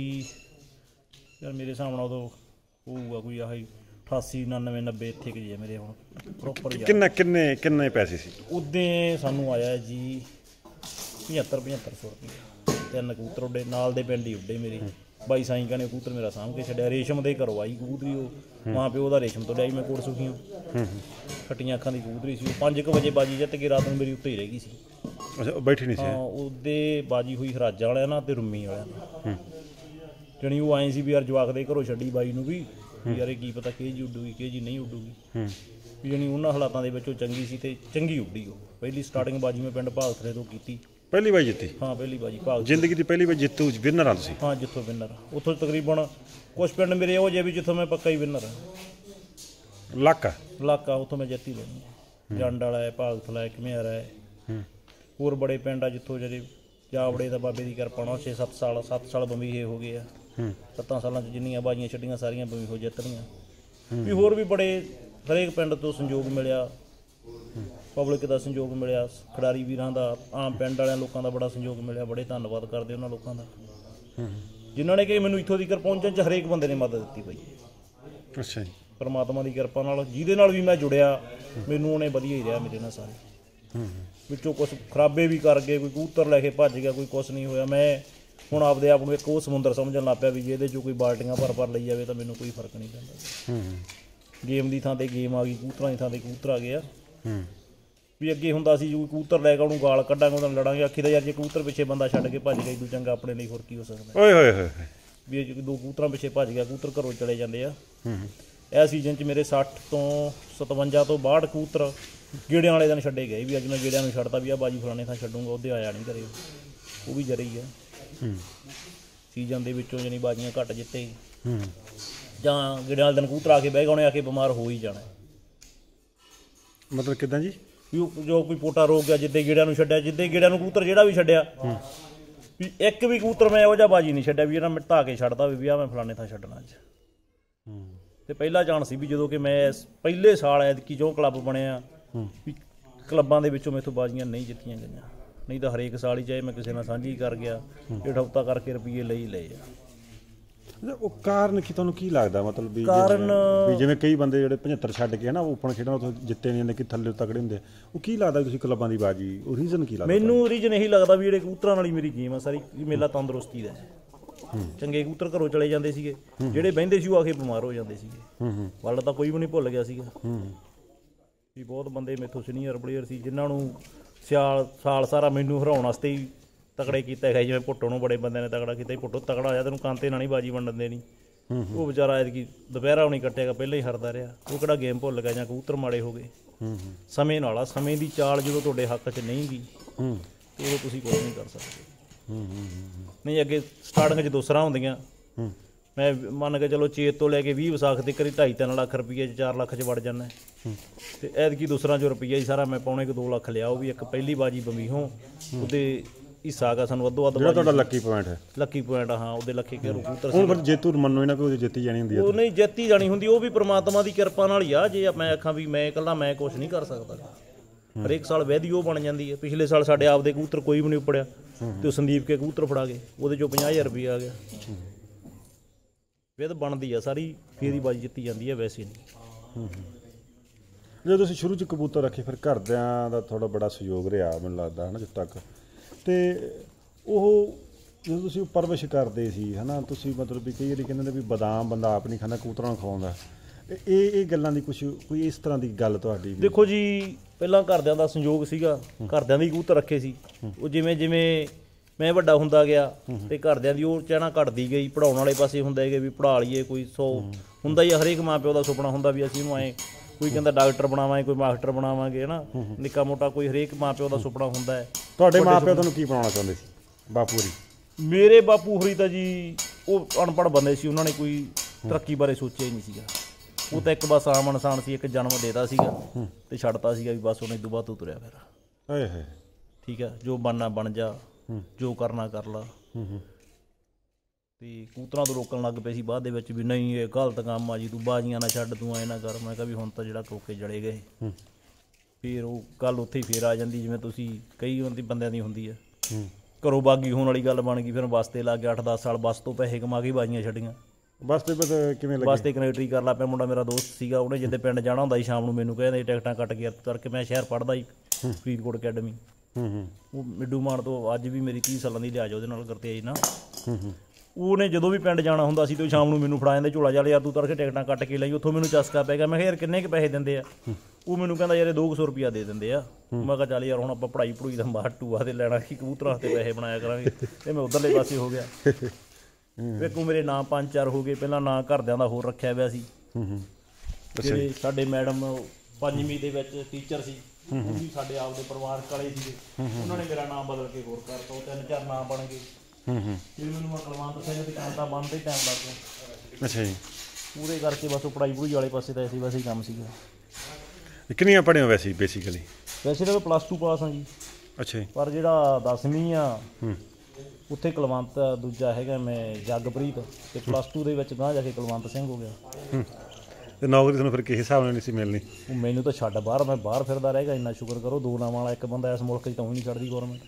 ਯਾਰ ਮੇਰੇ ਹਿਸਾਬ ਨਾਲ ਉਦੋਂ ਹੋਊਗਾ ਕੋਈ ਆਹੀ ਅਠਾਸੀ ਉਣਾਨਵੇਂ ਨੱਬੇ ਇੱਥੇ ਕਿ ਜੀ ਮੇਰੇ ਹੁਣ ਪ੍ਰੋਪਰ। ਕਿੰਨਾ ਕਿੰਨੇ ਕਿੰਨੇ ਪੈਸੇ ਸੀ ਉਦੋਂ? ਸਾਨੂੰ ਆਇਆ ਜੀ ਪਝੱਤਰ ਪਝੱਤਰ ਸੌ ਰੁਪਏ, ਤਿੰਨ ਕਬੂਤਰ ਉੱਡੇ, ਨਾਲ ਦੇ ਪਿੰਡ ਹੀ ਉੱਡੇ ਮੇਰੇ, ਬਾਈ ਸਾਈਂ ਕਾ ਨੇ ਕਬੂਤਰ ਮੇਰਾ ਸਾਂਭ ਕੇ ਛੱਡਿਆ, ਰੇਸ਼ਮ ਦੇ ਘਰੋਂ ਆਈ ਕਬੂਤਰੀ, ਉਹ ਮਾਂ ਪਿਓ ਦਾ ਰੇਸ਼ਮ ਤੋਂ ਲਿਆਈ ਮੈਂ ਕੋਟ ਸੁਖੀਓ, ਖੱਟੀਆਂ ਅੱਖਾਂ ਦੀ ਕਬੂਤਰੀ ਸੀ ਉਹ। ਪੰਜ ਕੁ ਵਜੇ ਬਾਜੀ ਜਿੱਤ ਕੇ ਰਾਤ ਨੂੰ ਮੇਰੀ ਉੱਤੇ ਹੀ ਰਹਿ ਗਈ ਸੀ। ਅੱਛਾ, ਬੈਠੀ ਨਹੀਂ ਸੀ? ਹਾਂ, ਉਹਦੇ ਬਾਜੀ ਹੋਈ ਹਰਾਜਾਂ ਵਾਲਿਆਂ ਨਾਲ ਤੇ ਰੁੰਮੀ ਵਾਲਿਆਂ ਨਾਲ, ਜਾਣੀ ਉਹ ਆਏ ਸੀ ਵੀ ਯਾਰ ਜਵਾਕ ਦੇ ਘਰੋਂ ਛੱਡੀ ਬਾਈ ਨੂੰ ਵੀ ਯਾਰ ਇਹ ਕੀ ਪਤਾ ਕਿ ਜੀ ਉੱਡੂਗੀ ਕਿ ਜੀ ਨਹੀਂ ਉੱਡੂਗੀ, ਵੀ ਜਾਣੀ ਉਹਨਾਂ ਹਾਲਾਤਾਂ ਦੇ ਵਿੱਚ ਉਹ ਚੰਗੀ ਸੀ ਤੇ ਚੰਗੀ ਉੱਡੀ ਉਹ। ਪਹਿਲੀ ਸਟਾਰਟਿੰਗ ਬਾਜੀ ਮੈਂ ਪਿੰਡ ਭਾਗਥਲੇ ਤੋਂ ਕੀਤੀ। ਪਹਿਲੀ ਵਾਰ ਜਿੱਤੀ? ਹਾਂ, ਪਹਿਲੀ ਬਾਜੀ ਭਾਗ ਜ਼ਿੰਦਗੀ ਦੀ ਪਹਿਲੀ ਵਾਰ ਜਿੱਤੂ ਵਿਨਰ ਆ ਤੁਸੀਂ? ਹਾਂ, ਜਿੱਥੋਂ ਵਿਨਰ, ਉੱਥੋਂ ਤਕਰੀਬਨ ਕੁਛ ਪਿੰਡ ਮੇਰੇ ਇਹੋ ਜਿਹੇ ਵੀ ਜਿੱਥੋਂ ਮੈਂ ਪੱਕਾ ਹੀ ਵਿਨਰ ਹਾਂ। ਇਲਾਕਾ ਇਲਾਕਾ ਉੱਥੋਂ ਮੈਂ ਜਿੱਤ ਹੀ ਲੈਣੀ। ਜੰਡ ਵਾਲਾ ਹੈ, ਭਾਗਥਲਾ ਹੈ, ਘਮਿਆਰਾ ਹੈ, ਹੋਰ ਬੜੇ ਪਿੰਡ ਆ ਜਿੱਥੋਂ ਜਿਹੜੇ ਜਾਵੜੇ ਦਾ ਬਾਬੇ ਦੀ ਕਿਰਪਾ ਨਾਲ ਛੇ ਸੱਤ ਸਾਲ ਸੱਤ ਸਾਲ ਬੰਬੀਹੇ ਹੋ ਗਏ ਆ। ਸੱਤਾਂ ਸਾਲਾਂ 'ਚ ਜਿੰਨੀਆਂ ਬਾਜੀਆਂ ਛੱਡੀਆਂ ਸਾਰੀਆਂ ਬੰਬੀਹੋ ਜਿੱਤ ਲਈਆਂ। ਵੀ ਹੋਰ ਵੀ ਬੜੇ ਹਰੇਕ ਪਿੰਡ ਤੋਂ ਸੰਯੋਗ ਮਿਲਿਆ, ਪਬਲਿਕ ਦਾ ਸੰਯੋਗ ਮਿਲਿਆ, ਖਿਡਾਰੀ ਵੀਰਾਂ ਦਾ, ਆਮ ਪਿੰਡ ਵਾਲਿਆਂ ਲੋਕਾਂ ਦਾ ਬੜਾ ਸੰਯੋਗ ਮਿਲਿਆ। ਬੜੇ ਧੰਨਵਾਦ ਕਰਦੇ ਉਹਨਾਂ ਲੋਕਾਂ ਦਾ ਜਿਨ੍ਹਾਂ ਨੇ ਕਿ ਮੈਨੂੰ ਇੱਥੋਂ ਤੀਕਰ ਪਹੁੰਚਣ 'ਚ ਹਰੇਕ ਬੰਦੇ ਨੇ ਮਦਦ ਦਿੱਤੀ ਪਈ। ਅੱਛਾ ਜੀ। ਪਰਮਾਤਮਾ ਦੀ ਕਿਰਪਾ ਨਾਲ ਜਿਹਦੇ ਨਾਲ ਵੀ ਮੈਂ ਜੁੜਿਆ ਮੈਨੂੰ ਉਹਨੇ ਵਧੀਆ ਹੀ ਰਿਹਾ ਮੇਰੇ ਨਾਲ ਸਾਰੇ। ਵਿੱਚੋਂ ਕੁਛ ਖਰਾਬੇ ਵੀ ਕਰ ਗਏ, ਕੋਈ ਕਬੂਤਰ ਲੈ ਕੇ ਭੱਜ ਗਿਆ, ਕੋਈ ਕੁਛ ਨਹੀਂ ਹੋਇਆ। ਮੈਂ ਹੁਣ ਆਪਦੇ ਆਪ ਨੂੰ ਇੱਕ ਉਹ ਸਮੁੰਦਰ ਸਮਝਣ ਲੱਗ ਪਿਆ ਵੀ ਜੇ ਇਹਦੇ 'ਚੋਂ ਕੋਈ ਬਾਲਟੀਆਂ ਭਰ ਭਰ ਲਈ ਜਾਵੇ ਤਾਂ ਮੈਨੂੰ ਕੋਈ ਫਰਕ ਨਹੀਂ ਪੈਂਦਾ। ਗੇਮ ਦੀ ਥਾਂ 'ਤੇ ਗੇਮ ਆ ਗਈ, ਕਬੂਤਰਾਂ ਦੀ ਥਾਂ 'ਤੇ ਕਬੂਤਰ ਆ ਗਏ ਆ। ਵੀ ਅੱਗੇ ਹੁੰਦਾ ਸੀ ਜੋ ਕਬੂਤਰ ਲੈ ਕੇ ਉਹਨੂੰ ਗਾਲ ਕੱਢਾਂਗੇ, ਉਹਦਾ ਲੜਾਂਗੇ, ਆਖੀ ਦਾ ਯਾਰ ਜੇ ਕਬੂਤਰ ਪਿੱਛੇ ਬੰਦਾ ਛੱਡ ਕੇ ਭੱਜ ਗਿਆ, ਇਦੋਂ ਚੰਗਾ ਆਪਣੇ ਲਈ ਹੋਰ ਕੀ ਹੋ ਸਕਦਾ। ਓਏ ਹੋਏ ਹੋਏ ਵੀ ਇਹ ਦੋ ਕਬੂਤਰਾਂ ਪਿੱਛੇ ਭੱਜ ਗਿਆ, ਕਬੂਤਰ ਘਰੋਂ ਚਲੇ ਜਾਂਦੇ ਆ। ਇਹ ਸੀਜ਼ਨ 'ਚ ਮੇਰੇ ਸੱਠ ਤੋਂ ਸਤਵੰਜਾ ਤੋਂ ਬਾਹਠ ਕਬੂਤਰ ਗੇੜਿਆਂ ਵਾਲੇ ਦਿਨ ਛੱਡੇ ਗਏ। ਵੀ ਅੱਜ ਮੈਂ ਗੇੜਿਆਂ ਨੂੰ ਛੱਡਤਾ ਵੀ ਆਹ ਬਾਜੀ ਫਲਾਣੇ ਥਾਂ ਛੱਡੂਗਾ, ਉਹਦੇ ਆਇਆ ਨਹੀਂ ਘਰੇ, ਉਹ ਵੀ ਜਰੇ ਹੀ ਆ। ਸੀਜ਼ਨ ਦੇ ਵਿੱਚੋਂ ਜਾਨੀ ਬਾਜੀਆਂ ਘੱਟ ਜਿੱਤੇ, ਜਾਂ ਗੇੜਿਆਂ ਵਾਲੇ ਦਿਨ ਕਬੂਤਰ ਆ ਕੇ ਬਹਿ ਗਏ, ਉਹਨੇ ਆ ਕੇ ਬਿਮਾਰ ਹੋ ਹੀ ਜਾਣਾ। ਮਤਲਬ ਕਿੱਦਾਂ ਜੀ? ਵੀ ਜੋ ਕੋਈ ਪੋਟਾ ਰੋਗ ਗਿਆ, ਜਿੱਦੇ ਗੇੜਿਆਂ ਨੂੰ ਛੱਡਿਆ, ਜਿੱਦੇ ਗੇੜਿਆਂ ਨੂੰ ਕਬੂਤਰ ਜਿਹੜਾ ਵੀ ਛੱਡਿਆ, ਵੀ ਇੱਕ ਵੀ ਕਬੂਤਰ ਮੈਂ ਇਹੋ ਜਿਹਾ ਬਾਜੀ ਨਹੀਂ ਛੱਡਿਆ ਵੀ ਇਹਨਾਂ ਮਿਟਾ ਕੇ ਛੱਡਦਾ ਵੀ ਆ ਮੈਂ ਫਲਾਣੇ ਥਾਂ ਛੱਡਣਾ ਅੱਜ। ਤੇ ਪਹਿਲਾ ਚਾਂਸ ਸੀ ਵੀ ਜਦੋਂ ਕਿ ਮੈਂ ਪਹਿਲੇ ਸਾਲ ਐਤਕੀ ਜੋ ਕਲੱਬ ਬਣਿਆ ਵੀ ਕਲੱਬਾਂ ਦੇ ਵਿੱਚੋਂ ਮੈਥੋਂ ਬਾਜ਼ੀਆਂ ਨਹੀਂ ਜਿੱਤੀਆਂ ਗਈਆਂ, ਨਹੀਂ ਤਾਂ ਹਰੇਕ ਸਾਲ ਹੀ ਚਾਹੇ ਮੈਂ ਕਿਸੇ ਨਾਲ ਸਾਂਝੀ ਕਰ ਗਿਆ, ਡੇਢ ਹਫ਼ਤਾ ਕਰਕੇ ਰੁਪਈਏ ਲਈ ਲਏ ਆ। ਉਹ ਕਾਰਨ ਕੀ ਤੁਹਾਨੂੰ ਕੀ ਲੱਗਦਾ? ਮਤਲਬ ਵੀ ਕਾਰਨ ਵੀ ਜਿਵੇਂ ਕਈ ਬੰਦੇ ਜਿਹੜੇ ਪਝੱਤਰ ਛੱਡ ਕੇ ਨਾ ਓਪਨ ਖੇਡਾਂ ਉੱਥੋਂ ਜਿੱਤੇ ਨਹੀਂ ਜਾਂਦੇ, ਕਿ ਥੱਲੇ ਤਕੜੇ ਹੁੰਦੇ, ਉਹ ਕੀ ਲੱਗਦਾ ਤੁਸੀਂ ਕਲੱਬਾਂ ਦੀ ਬਾਜੀ, ਉਹ ਰੀਜ਼ਨ ਕੀ ਲੱਗਦਾ? ਮੈਨੂੰ ਰੀਜ਼ਨ ਇਹੀ ਲੱਗਦਾ ਵੀ ਜਿਹੜੇ ਕਬੂਤਰਾਂ ਨਾਲ ਹੀ ਮੇਰੀ ਗੇਮ ਆ ਸਾਰੀ, ਮੇਲਾ ਤੰਦਰੁਸਤੀ ਦਾ। ਚੰਗੇ ਕਬੂਤਰ ਘਰੋਂ ਚਲੇ ਜਾਂਦੇ ਸੀਗੇ, ਜਿਹੜੇ ਬਹਿੰਦੇ ਸੀ ਉਹ ਆ ਕੇ ਬਿਮਾਰ ਹੋ ਜਾਂਦੇ ਸੀਗੇ। ਵੱਲ ਤਾਂ ਕੋਈ ਵੀ ਨਹੀਂ ਭੁੱਲ ਗਿਆ ਸੀਗਾ ਵੀ ਬਹੁਤ ਬੰਦੇ ਮੈਥੋਂ ਸੀਨੀਅਰ ਪਲੇਅਰ ਸੀ ਜਿਨ੍ਹਾਂ ਨੂੰ ਸਿਆਲ ਸਾਲ ਸਾਰਾ ਮੈਨੂੰ ਹਰਾਉਣ ਵਾਸਤੇ ਹੀ ਤਕੜੇ ਕੀਤਾ ਹੈਗਾ। ਜਿਵੇਂ ਭੁੱਟੋ ਨੂੰ ਬੜੇ ਬੰਦਿਆਂ ਨੇ ਤਕੜਾ ਕੀਤਾ, ਭੁੱਟੋ ਤਕੜਾ ਹੋਇਆ ਤੈਨੂੰ ਕਾਂਤੇ ਨਾਲ ਨਹੀਂ ਬਾਜੀ ਵੰਡਣ ਦੇਣੀ। ਉਹ ਵਿਚਾਰਾ ਐਤਕੀ ਦੁਪਹਿਰਾ ਨਹੀਂ ਕੱਟਿਆਗਾ, ਪਹਿਲਾਂ ਹੀ ਹਰਦਾ ਰਿਹਾ। ਉਹ ਕਿਹੜਾ ਗੇਮ ਭੁੱਲ ਗਿਆ ਜਾਂ ਕਬੂਤਰ ਮਾੜੇ ਹੋ ਗਏ। ਸਮੇਂ ਨਾਲ ਆ, ਸਮੇਂ ਦੀ ਚਾਲ ਜਦੋਂ ਤੁਹਾਡੇ ਹੱਕ 'ਚ ਨਹੀਂ ਗਈ ਉਦੋਂ ਤੁਸੀਂ ਕੁਛ ਨਹੀਂ ਕਰ ਸਕਦੇ। ਨਹੀਂ ਅੱਗੇ ਸਟਾਰਟਿੰਗ 'ਚ ਦੋਸਰਾਂ ਹੁੰਦੀਆਂ, ਮੈਂ ਮੰਨ ਕੇ ਚਲੋ ਚੇਤ ਤੋਂ ਲੈ ਕੇ ਵੀਹ ਵਿਸਾਖ ਤੱਕ ਹੀ ਢਾਈ ਤਿੰਨ ਲੱਖ ਰੁਪਈਏ 'ਚ ਚਾਰ ਲੱਖ 'ਚ ਵੜ ਜਾਂਦਾ। ਅਤੇ ਐਤਕੀ ਦੂਸਰਾਂ 'ਚੋਂ ਰੁਪਈਆ ਹੀ ਸਾਰਾ ਮੈਂ ਪੌਣੇ ਕੁ ਦੋ ਲੱਖ ਲਿਆ। ਉਹ ਵੀ ਇੱਕ ਪਹਿਲੀ ਬਾਜੀ ਬੰਬੀਹੋਂ, ਉਹਦੇ ਹਿੱਸਾ ਗਾ ਸਾਨੂੰ ਅੱਧੋ ਅੱਧ। ਜਿਹੜਾ ਤੁਹਾਡਾ ਲੱਕੀ ਪੁਆਇੰਟ ਹੈ? ਲੱਕੀ ਪੁਆਇੰਟ, ਹਾਂ, ਉਹਦੇ ਲੱਖੇ ਕੇ ਕਬੂਤਰ। ਹੁਣ ਫਿਰ ਜੇਤੂ ਮੰਨੋ ਇਹਨਾਂ ਕੋਈ ਜਿੱਤੀ ਜਾਣੀ ਹੁੰਦੀ ਹੈ? ਉਹ ਨਹੀਂ ਜਿੱਤੀ ਜਾਣੀ ਹੁੰਦੀ, ਉਹ ਵੀ ਪ੍ਰਮਾਤਮਾ ਦੀ ਕਿਰਪਾ ਨਾਲ ਹੀ ਆ। ਜੇ ਮੈਂ ਆਖਾਂ ਵੀ ਮੈਂ ਇਕੱਲਾ ਮੈਂ ਕੁਛ ਨਹੀਂ ਕਰ ਸਕਦਾ, ਹਰੇਕ ਸਾਲ ਵੈਦੀ ਉਹ ਬਣ ਜਾਂਦੀ ਹੈ। ਪਿਛਲੇ ਸਾਲ ਸਾਡੇ ਆਪਦੇ ਕਬੂਤਰ ਕੋਈ ਵੀ ਨਹੀਂ ਉੱਪੜਿਆ, ਅਤੇ ਉਹ ਸੰਦੀਪ ਕੇ ਕਬੂਤਰ ਫੜਾ ਗਏ, ਉਹਦੇ 'ਚੋਂ ਪੰਜਾਹ ਹਜ਼ਾਰ ਰੁਪਈਆ ਆ ਗਿਆ। ਫਿਰ ਬਣਦੀ ਆ ਸਾਰੀ, ਫੇਰ ਹੀ ਬਾਜੀ ਜਿੱਤੀ ਜਾਂਦੀ ਹੈ, ਵੈਸੇ ਨਹੀਂ। ਜਦੋਂ ਤੁਸੀਂ ਸ਼ੁਰੂ 'ਚ ਕਬੂਤਰ ਰੱਖੇ ਫਿਰ ਘਰਦਿਆਂ ਦਾ ਥੋੜ੍ਹਾ ਬੜਾ ਸਹਿਯੋਗ ਰਿਹਾ ਮੈਨੂੰ ਲੱਗਦਾ ਹੈ ਨਾ ਜਿੱਥੇ ਤੱਕ। ਅਤੇ ਉਹ ਜਦੋਂ ਤੁਸੀਂ ਪਰਵਰਿਸ਼ ਕਰਦੇ ਸੀ ਹੈ ਨਾ, ਤੁਸੀਂ ਮਤਲਬ ਵੀ ਕਈ ਵਾਰੀ ਕਹਿੰਦੇ ਨੇ ਵੀ ਬਦਾਮ ਬੰਦਾ ਆਪ ਨਹੀਂ ਖਾਂਦਾ, ਕਬੂਤਰਾਂ ਨੂੰ ਖਵਾਉਂਦਾ। ਇਹ ਇਹ ਗੱਲਾਂ ਦੀ ਕੁਛ ਕੋਈ ਇਸ ਤਰ੍ਹਾਂ ਦੀ ਗੱਲ ਤੁਹਾਡੀ? ਦੇਖੋ ਜੀ, ਪਹਿਲਾਂ ਘਰਦਿਆਂ ਦਾ ਸੰਯੋਗ ਸੀਗਾ, ਘਰਦਿਆਂ ਦੇ ਕਬੂਤਰ ਰੱਖੇ ਸੀ। ਉਹ ਜਿਵੇਂ ਜਿਵੇਂ ਮੈਂ ਵੱਡਾ ਹੁੰਦਾ ਗਿਆ ਅਤੇ ਘਰਦਿਆਂ ਦੀ ਉਹ ਚਾਹਨਾ ਘਟਦੀ ਗਈ। ਪੜ੍ਹਾਉਣ ਵਾਲੇ ਪਾਸੇ ਹੁੰਦਾ ਹੈਗੇ ਵੀ ਪੜ੍ਹਾ ਲਈਏ, ਕੋਈ ਸੌ ਹੁੰਦਾ ਹੀ ਹਰੇਕ ਮਾਂ ਪਿਓ ਦਾ ਸੁਪਨਾ ਹੁੰਦਾ ਵੀ ਅਸੀਂ ਇਹਨੂੰ ਐਂ, ਕੋਈ ਕਹਿੰਦਾ ਡਾਕਟਰ ਬਣਾਵਾਂਗੇ, ਕੋਈ ਮਾਸਟਰ ਬਣਾਵਾਂਗੇ, ਹੈ ਨਾ, ਨਿੱਕਾ ਮੋਟਾ ਕੋਈ ਹਰੇਕ ਮਾਂ ਪਿਓ ਦਾ ਸੁਪਨਾ ਹੁੰਦਾ ਹੈ। ਤੁਹਾਡੇ ਮਾਂ ਪਿਓ ਤੁਹਾਨੂੰ ਕੀ ਬਣਾਉਣਾ ਚਾਹੁੰਦੇ ਸੀ? ਬਾਪੂ ਹੋਰੀ? ਮੇਰੇ ਬਾਪੂ ਹੋਰੀ ਤਾਂ ਜੀ ਉਹ ਅਨਪੜ੍ਹ ਬੰਦੇ ਸੀ, ਉਹਨਾਂ ਨੇ ਕੋਈ ਤਰੱਕੀ ਬਾਰੇ ਸੋਚਿਆ ਹੀ ਨਹੀਂ ਸੀਗਾ। ਉਹ ਤਾਂ ਇੱਕ ਬਸ ਆਮ ਇਨਸਾਨ ਸੀ, ਇੱਕ ਜਨਮ ਦੇਤਾ ਸੀਗਾ ਅਤੇ ਛੱਡਤਾ ਸੀਗਾ ਵੀ ਬਸ ਉਹਨੇ ਤੋਂ ਬਾਅਦ ਤੂੰ ਤੁਰਿਆ ਫਿਰ। ਠੀਕ ਹੈ, ਜੋ ਬਣਨਾ ਬਣ ਜਾ, ਜੋ ਕਰਨਾ ਕਰ ਲਾ। ਅਤੇ ਕਬੂਤਰਾਂ ਤੋਂ ਰੋਕਣ ਲੱਗ ਪਏ ਸੀ ਬਾਅਦ ਦੇ ਵਿੱਚ ਵੀ ਨਹੀਂ ਇਹ ਗਲਤ ਕੰਮ ਆ ਜੀ, ਤੂੰ ਬਾਜ਼ੀਆਂ ਨਾ ਛੱਡ, ਤੂੰ ਐਂ ਨਾ ਕਰ। ਮੈਂ ਕਿਹਾ ਵੀ ਹੁਣ ਤਾਂ ਜਿਹੜਾ ਕੋਕੇ ਜੜੇ ਗਏ, ਫਿਰ ਉਹ ਗੱਲ ਉੱਥੇ ਹੀ ਫੇਰ ਆ ਜਾਂਦੀ ਜਿਵੇਂ ਤੁਸੀਂ ਕਈ ਹੁੰਦੀ ਬੰਦਿਆਂ ਦੀ ਹੁੰਦੀ ਹੈ। ਘਰੋਂ ਬਾਗੀ ਹੋਣ ਵਾਲੀ ਗੱਲ ਬਣ ਗਈ, ਫਿਰ ਬੱਸ 'ਤੇ ਲੱਗ ਗਿਆ, ਅੱਠ ਦਸ ਸਾਲ ਬੱਸ ਤੋਂ ਪੈਸੇ ਕਮਾ ਕੇ ਬਾਜ਼ੀਆਂ ਛੱਡੀਆਂ। ਬੱਸ 'ਤੇ ਕਿਵੇਂ? ਬੱਸ 'ਤੇ ਕੰਡਕਟਰੀ ਕਰ ਲਾ ਪਿਆ ਮੁੰਡਾ, ਮੇਰਾ ਦੋਸਤ ਸੀਗਾ। ਉਹਨੇ ਜਿੱਦੇ ਪਿੰਡ ਜਾਣਾ ਹੁੰਦਾ ਸੀ ਸ਼ਾਮ ਨੂੰ ਮੈਨੂੰ ਕਹਿੰਦੇ ਟਿਕਟਾਂ ਕੱਟ ਕੇ ਕਰਕੇ। ਮੈਂ ਸ਼ਹਿਰ ਪੜ੍ਹਦਾ ਸੀ ਫਰੀਦਕੋਟ ਅਕੈਡਮੀ, ਉਹ ਮਿੱਡੂ ਮਾਨ ਤੋਂ। ਅੱਜ ਵੀ ਮੇਰੀ ਤੀਹ ਸਾਲਾਂ ਦੀ ਲਿਹਾਜ਼ ਉਹਦੇ ਨਾਲ ਕਰਤੇ ਆਈ ਨਾ। ਉਹਨੇ ਜਦੋਂ ਵੀ ਪਿੰਡ ਜਾਣਾ ਹੁੰਦਾ ਸੀ ਅਤੇ ਉਹ ਸ਼ਾਮ ਨੂੰ ਮੈਨੂੰ ਫੜਾ ਜਾਂਦੇ ਝੋਲਾ ਚੱਲ ਯਾਰ ਤੂੰ ਤੜਕੇ ਟਿਕਟਾਂ ਕੱਟ ਕੇ ਲਈ। ਉੱਥੋਂ ਮੈਨੂੰ ਚਸਕਾ ਪੈ ਗਿਆ। ਮੈਂ ਕਿਹਾ ਯਾਰ ਕਿੰਨੇ ਕੁ ਪੈਸੇ ਦਿੰਦੇ ਆ? ਉਹ ਮੈਨੂੰ ਕਹਿੰਦਾ ਯਾਰ ਇਹ ਦੋ ਕੁ ਸੌ ਰੁਪਈਆ ਦੇ ਦਿੰਦੇ ਆ। ਮੈਂ ਕਿਹਾ ਚੱਲ ਯਾਰ ਹੁਣ ਆਪਾਂ ਪੜ੍ਹਾਈ ਪੜੂਈ ਦਾ ਬਾਹਰ ਟੂਆ 'ਤੇ ਲੈਣਾ ਕਿ ਕਬੂਤਰਾਂ 'ਤੇ ਪੈਸੇ ਬਣਾਇਆ ਕਰਾਂਗੇ। ਅਤੇ ਮੈਂ ਉੱਧਰਲੇ ਪਾਸੇ ਹੋ ਗਿਆ। ਵੇਖੋ ਮੇਰੇ ਨਾਂ ਪੰਜ ਚਾਰ ਹੋ ਗਏ। ਪਹਿਲਾਂ ਨਾਂ ਘਰਦਿਆਂ ਦਾ ਹੋਰ ਰੱਖਿਆ ਹੋਇਆ ਸੀ। ਜਿਹੜੇ ਸਾਡੇ ਮੈਡਮ ਪੰਜਵੀਂ ਦੇ ਵਿੱਚ ਟੀਚਰ ਸੀ, ਉਹ ਵੀ ਸਾਡੇ ਆਪਦੇ ਪਰਿਵਾਰਕ ਵਾਲੇ ਸੀਗੇ। ਉਹਨਾਂ ਨੇ ਮੇਰਾ ਨਾਮ ਬਦਲ ਕੇ ਹੋਰ ਕਰਤਾ। ਉਹ ਤਿੰਨ ਚਾਰ ਨਾਂ ਬਣ ਗਏ। ਫਿਰ ਮੈਨੂੰ ਕੁਲਵੰਤ ਸਿੰਘ ਦੀ ਕੰਮ ਤਾਂ ਬਣਦਾ ਹੀ ਟਾਈਮ ਲੱਗ ਗਿਆ। ਅੱਛਾ ਜੀ। ਉਹਦੇ ਕਰਕੇ ਬਸ ਉਹ ਪੜ੍ਹਾਈ ਪੜ੍ਹੂਈ ਵਾਲੇ ਪਾਸੇ ਤਾਂ ਐਸੇ ਵੈਸੇ ਹੀ ਕੰਮ ਸੀਗਾ। ਕਿੰਨੀਆਂ ਪੜ੍ਹੇ ਹੋ ਵੈਸੇ ਬੇਸਿਕਲੀ? ਵੈਸੇ ਤਾਂ ਮੈਂ ਪਲੱਸ ਟੂ ਪਾਸ ਹਾਂ ਜੀ। ਅੱਛਾ ਜੀ। ਪਰ ਜਿਹੜਾ ਦਸਵੀਂ ਆ ਉੱਥੇ ਕੁਲਵੰਤ, ਦੂਜਾ ਹੈਗਾ ਮੈਂ ਜਗਪ੍ਰੀਤ, ਅਤੇ ਪਲੱਸ ਟੂ ਦੇ ਵਿੱਚ ਗਾਂਹ ਜਾ ਕੇ ਕੁਲਵੰਤ ਸਿੰਘ ਹੋ ਗਿਆ। ਅਤੇ ਨੌਕਰੀ ਤੁਹਾਨੂੰ ਫਿਰ ਕਿਸ ਹਿਸਾਬ ਨਾਲ ਨਹੀਂ ਸੀ ਮਿਲਣੀ? ਉਹ ਮੈਨੂੰ ਤਾਂ ਛੱਡ ਬਾਹਰ, ਮੈਂ ਬਾਹਰ ਫਿਰਦਾ ਰਹਿ ਗਿਆ। ਇੰਨਾ ਸ਼ੁਕਰ ਕਰੋ, ਦੋ ਨਾਵਾਂ ਵਾਲਾ ਇੱਕ ਬੰਦਾ ਇਸ ਮੁਲਕ 'ਚ ਤਾਂ ਉਹ ਨਹੀਂ ਛੱਡਦੀ ਗੌਰਮੈਂਟ।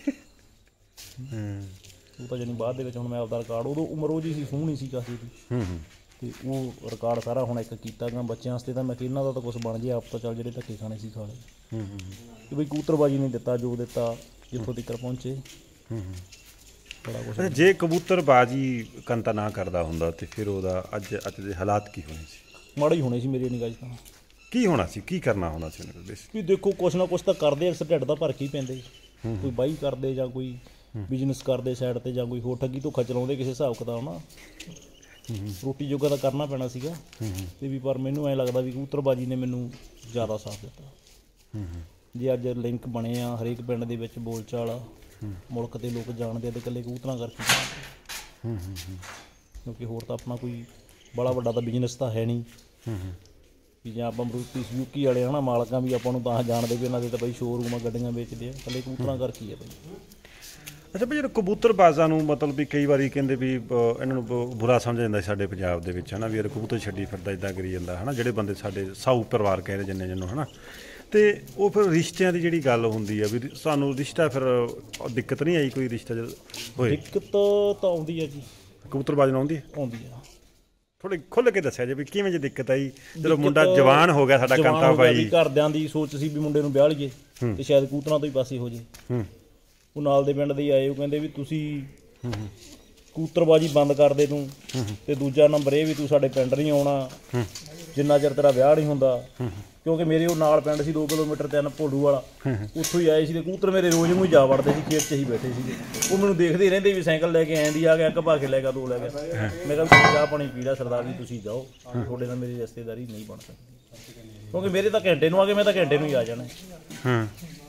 ਉਹ ਤਾਂ ਜਾਨੀ ਬਾਅਦ ਦੇ ਵਿੱਚ ਹੁਣ ਮੈਂ ਆਪਦਾ ਰਿਕਾਰਡ, ਉਦੋਂ ਉਮਰ ਉਹ ਜਿਹੀ ਸੀ, ਸੋਹਣੀ ਸੀ ਕਾਫੀ ਦੀ, ਅਤੇ ਉਹ ਰਿਕਾਰਡ ਸਾਰਾ ਹੁਣ ਇੱਕ ਕੀਤਾ ਗਾ ਬੱਚਿਆਂ ਵਾਸਤੇ। ਤਾਂ ਮੈਂ ਕਿਹਾ ਇਹਨਾਂ ਦਾ ਤਾਂ ਕੁਛ ਬਣ ਜੇ, ਆਪ ਤਾਂ ਚੱਲ ਜਿਹੜੇ ਧੱਕੇ ਖਾਣੇ ਸੀ ਖਾ ਲਏ। ਕਿ ਬਈ ਕਬੂਤਰਬਾਜੀ ਨੇ ਦਿੱਤਾ ਜੋ ਦਿੱਤਾ, ਜਿੱਥੋਂ ਤੱਕ ਪਹੁੰਚੇ। ਬੜਾ ਕੁਛ। ਜੇ ਕਬੂਤਰਬਾਜੀ ਕੰਤਾ ਨਾ ਕਰਦਾ ਹੁੰਦਾ ਅਤੇ ਫਿਰ ਉਹਦਾ ਅੱਜ ਅੱਜ ਦੇ ਹਾਲਾਤ ਕੀ ਹੋਣੇ ਸੀ? ਮਾੜੇ ਹੀ ਹੋਣੇ ਸੀ ਮੇਰੀ ਨਿਗਾਹ 'ਚ ਤਾਂ। ਕੀ ਹੋਣਾ ਸੀ, ਕੀ ਕਰਨਾ ਹੋਣਾ ਸੀ ਉਹਨੇ? ਵੀ ਦੇਖੋ ਕੁਛ ਨਾ ਕੁਛ ਤਾਂ ਕਰਦੇ, ਅਕਸਰ ਢਿੱਡ ਦਾ ਭਰ ਕੇ ਹੀ ਪੈਂਦੇ। ਕੋਈ ਬਾਈ ਕਰਦੇ ਜਾਂ ਕੋਈ ਬਿਜ਼ਨਸ ਕਰਦੇ ਸਾਈਡ 'ਤੇ, ਜਾਂ ਕੋਈ ਹੋਰ ਠੱਗੀ ਧੋਖਾ ਚਲਾਉਂਦੇ ਕਿਸੇ ਹਿਸਾਬ ਕਿਤਾਬ ਨਾਲ। ਰੋਟੀ ਜੋਗਾ ਤਾਂ ਕਰਨਾ ਪੈਣਾ ਸੀਗਾ। ਅਤੇ ਵੀ ਪਰ ਮੈਨੂੰ ਐਂ ਲੱਗਦਾ ਵੀ ਕਬੂਤਰਬਾਜੀ ਨੇ ਮੈਨੂੰ ਜ਼ਿਆਦਾ ਸਾਥ ਦਿੱਤਾ। ਜੇ ਅੱਜ ਲਿੰਕ ਬਣੇ ਆ ਹਰੇਕ ਪਿੰਡ ਦੇ ਵਿੱਚ ਬੋਲਚਾਲ ਆ, ਮੁਲਕ ਦੇ ਲੋਕ ਜਾਣਦੇ ਆ, ਅਤੇ ਇਕੱਲੇ ਕਬੂਤਰਾਂ ਕਰਕੇ। ਕਿਉਂਕਿ ਹੋਰ ਤਾਂ ਆਪਣਾ ਕੋਈ ਬੜਾ ਵੱਡਾ ਤਾਂ ਬਿਜ਼ਨਸ ਤਾਂ ਹੈ ਨਹੀਂ ਵੀ ਜਾਂ ਆਪਾਂ ਮਰੂਤੀ ਸੁਜ਼ੂਕੀ ਵਾਲੇ ਹੈ ਨਾ ਮਾਲਕਾਂ ਵੀ ਆਪਾਂ ਨੂੰ ਤਾਂ ਜਾਣਦੇ ਵੀ ਇਹਨਾਂ ਦੇ ਤਾਂ ਬਈ ਸ਼ੋਰੂਮ ਆ, ਗੱਡੀਆਂ ਵੇਚਦੇ ਆ, ਇਕੱਲੇ ਕਬੂਤਰਾਂ ਕਰਕੇ ਆ ਬਈ। ਅੱਛਾ ਭਾਈ, ਜਿਹੜਾ ਕਬੂਤਰਬਾਜ਼ਾਂ ਨੂੰ ਮਤਲਬ ਵੀ ਕਈ ਵਾਰੀ ਕਹਿੰਦੇ ਵੀ ਇਹਨਾਂ ਨੂੰ ਬੁਰਾ ਸਮਝਿਆ ਜਾਂਦਾ ਸਾਡੇ ਪੰਜਾਬ ਦੇ ਵਿੱਚ ਹੈ ਨਾ, ਵੀ ਯਾਰ ਕਬੂਤਰ ਛੱਡੀ ਫਿਰਦਾ, ਇੱਦਾਂ ਕਰੀ ਜਾਂਦਾ ਹੈ ਨਾ, ਜਿਹੜੇ ਬੰਦੇ ਸਾਡੇ ਸਾਊ ਪਰਿਵਾਰ ਕਹਿੰਦੇ ਜਿੰਨੇ ਜਿਹਨੂੰ ਹੈ ਨਾ। ਅਤੇ ਉਹ ਫਿਰ ਰਿਸ਼ਤਿਆਂ ਦੀ ਜਿਹੜੀ ਗੱਲ ਹੁੰਦੀ ਆ ਵੀ ਸਾਨੂੰ ਰਿਸ਼ਤਾ ਫਿਰ ਦਿੱਕਤ ਨਹੀਂ ਆਈ ਕੋਈ ਰਿਸ਼ਤਾ ਜਦੋਂ ਹੋਏ? ਦਿੱਕਤ ਤਾਂ ਆਉਂਦੀ ਹੈ ਜੀ, ਕਬੂਤਰਬਾਜ਼ ਨੂੰ ਆਉਂਦੀ ਹੈ ਆਉਂਦੀ ਆ। ਥੋੜ੍ਹੀ ਖੁੱਲ੍ਹ ਕੇ ਦੱਸਿਆ ਜੇ ਵੀ ਕਿਵੇਂ ਜੇ ਦਿੱਕਤ ਆਈ ਜਦੋਂ ਮੁੰਡਾ ਜਵਾਨ ਹੋ ਗਿਆ ਸਾਡਾ ਕੰਤਾ ਬਾਈ? ਘਰਦਿਆਂ ਦੀ ਸੋਚ ਸੀ ਵੀ ਮੁੰਡੇ ਨੂੰ ਵਿਆਹ ਲਈਏ ਅਤੇ ਸ਼ਾਇਦ ਕਬੂਤਰਾਂ ਤੋਂ ਹੀ ਪਾਸੇ ਹੋ ਜੇ। ਉਹ ਨਾਲ ਦੇ ਪਿੰਡ ਦੇ ਆਏ, ਉਹ ਕਹਿੰਦੇ ਵੀ ਤੁਸੀਂ ਕਬੂਤਰਬਾਜੀ ਬੰਦ ਕਰ ਦੇ ਤੂੰ, ਅਤੇ ਦੂਜਾ ਨੰਬਰ ਇਹ ਵੀ ਤੂੰ ਸਾਡੇ ਪਿੰਡ ਨਹੀਂ ਆਉਣਾ ਜਿੰਨਾ ਚਿਰ ਤੇਰਾ ਵਿਆਹ ਨਹੀਂ ਹੁੰਦਾ। ਕਿਉਂਕਿ ਮੇਰੇ ਉਹ ਨਾਲ ਪਿੰਡ ਸੀ ਦੋ ਕਿਲੋਮੀਟਰ ਤਿੰਨ ਭੋਲੂ ਵਾਲਾ, ਉੱਥੋਂ ਹੀ ਆਏ ਸੀ। ਅਤੇ ਕਬੂਤਰ ਮੇਰੇ ਰੋਜ਼ ਨੂੰ ਹੀ ਜਾ ਵੜਦੇ ਸੀ, ਖੇਤ 'ਚ ਹੀ ਬੈਠੇ ਸੀਗੇ। ਉਹ ਮੈਨੂੰ ਦੇਖਦੇ ਰਹਿੰਦੇ ਵੀ ਸਾਈਕਲ ਲੈ ਕੇ ਐਂਦੀ ਆ ਗਿਆ, ਘਬਾ ਕੇ ਲੈ ਗਿਆ, ਦੋ ਲੈ ਗਿਆ। ਮੈਂ ਕਿਹਾ ਵੀ ਚਾਹ ਪਾਣੀ ਪੀ ਲਿਆ ਸਰਦਾਰ ਜੀ, ਤੁਸੀਂ ਜਾਓ, ਤੁਹਾਡੇ ਨਾਲ ਮੇਰੀ ਰਿਸ਼ਤੇਦਾਰੀ ਨਹੀਂ ਬਣ ਸਕਦੀ। ਕਿਉਂਕਿ ਮੇਰੇ ਤਾਂ ਘੰਟੇ ਨੂੰ ਆ ਗਏ, ਮੈਂ ਤਾਂ ਘੰਟੇ ਨੂੰ ਹੀ ਆ ਜਾਣਾ।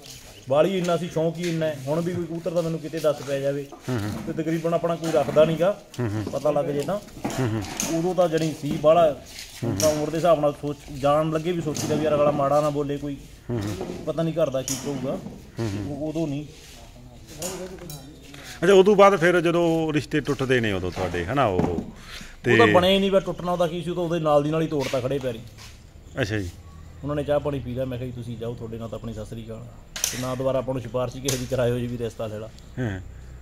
ਬਾਲੀ ਇੰਨਾ ਸੀ, ਸ਼ੌਂਕ ਹੀ ਇੰਨਾ ਹੈ। ਹੁਣ ਵੀ ਕੋਈ ਕਬੂਤਰ ਦਾ ਮੈਨੂੰ ਕਿਤੇ ਦੱਸ ਪੈ ਜਾਵੇ ਤੇ ਤਕਰੀਬਨ ਆਪਣਾ ਕੋਈ ਰੱਖਦਾ ਨਹੀਂਗਾ, ਪਤਾ ਲੱਗ ਜੇ ਤਾਂ ਉਦੋਂ ਤਾਂ ਜਣੀ ਸੀ ਬਾਹਲਾ। ਤਾਂ ਉਮਰ ਦੇ ਹਿਸਾਬ ਨਾਲ ਸੋਚ ਜਾਣ ਲੱਗੇ ਵੀ ਸੋਚੀਦਾ ਵੀ ਯਾਰ ਅਗਲਾ ਮਾੜਾ ਨਾ ਬੋਲੇ, ਕੋਈ ਪਤਾ ਨਹੀਂ ਘਰ ਦਾ ਕੀ ਕਹੂਗਾ, ਉਦੋਂ ਨਹੀਂ। ਅੱਛਾ, ਉਦੋਂ ਬਾਅਦ ਫਿਰ ਜਦੋਂ ਰਿਸ਼ਤੇ ਟੁੱਟਦੇ ਨੇ ਉਦੋਂ ਤੁਹਾਡੇ, ਹੈ ਨਾ, ਉਹ ਤੇ ਤਾਂ ਬਣਿਆ ਹੀ ਨਹੀਂ। ਟੁੱਟਣਾ ਉਹਦਾ ਕੀ ਸੀ, ਉਹ ਤਾਂ ਉਹਦੇ ਨਾਲ ਦੀ ਨਾਲ ਹੀ ਤੋੜਤਾ ਖੜੇ ਪੈਰੀ। ਅੱਛਾ ਜੀ। ਉਹਨਾਂ ਨੇ ਚਾਹ ਪਾਣੀ ਪੀ ਲਿਆ, ਮੈਂ ਕਿਹਾ ਜੀ ਤੁਸੀਂ ਜਾਓ, ਤੁਹਾਡੇ ਨਾਲ ਤਾਂ ਆਪਣੀ ਸਤਿ ਸ੍ਰੀ ਅਕਾਲ, ਤੇ ਨਾ ਦੁਬਾਰਾ ਆਪਾਂ ਨੂੰ ਸਿਫਾਰਿਸ਼ ਕਿਸੇ ਦੀ ਕਰਾਇਓ ਜੀ ਵੀ ਰਿਸ਼ਤਾ ਲੈਣਾ। ਹਾਂ,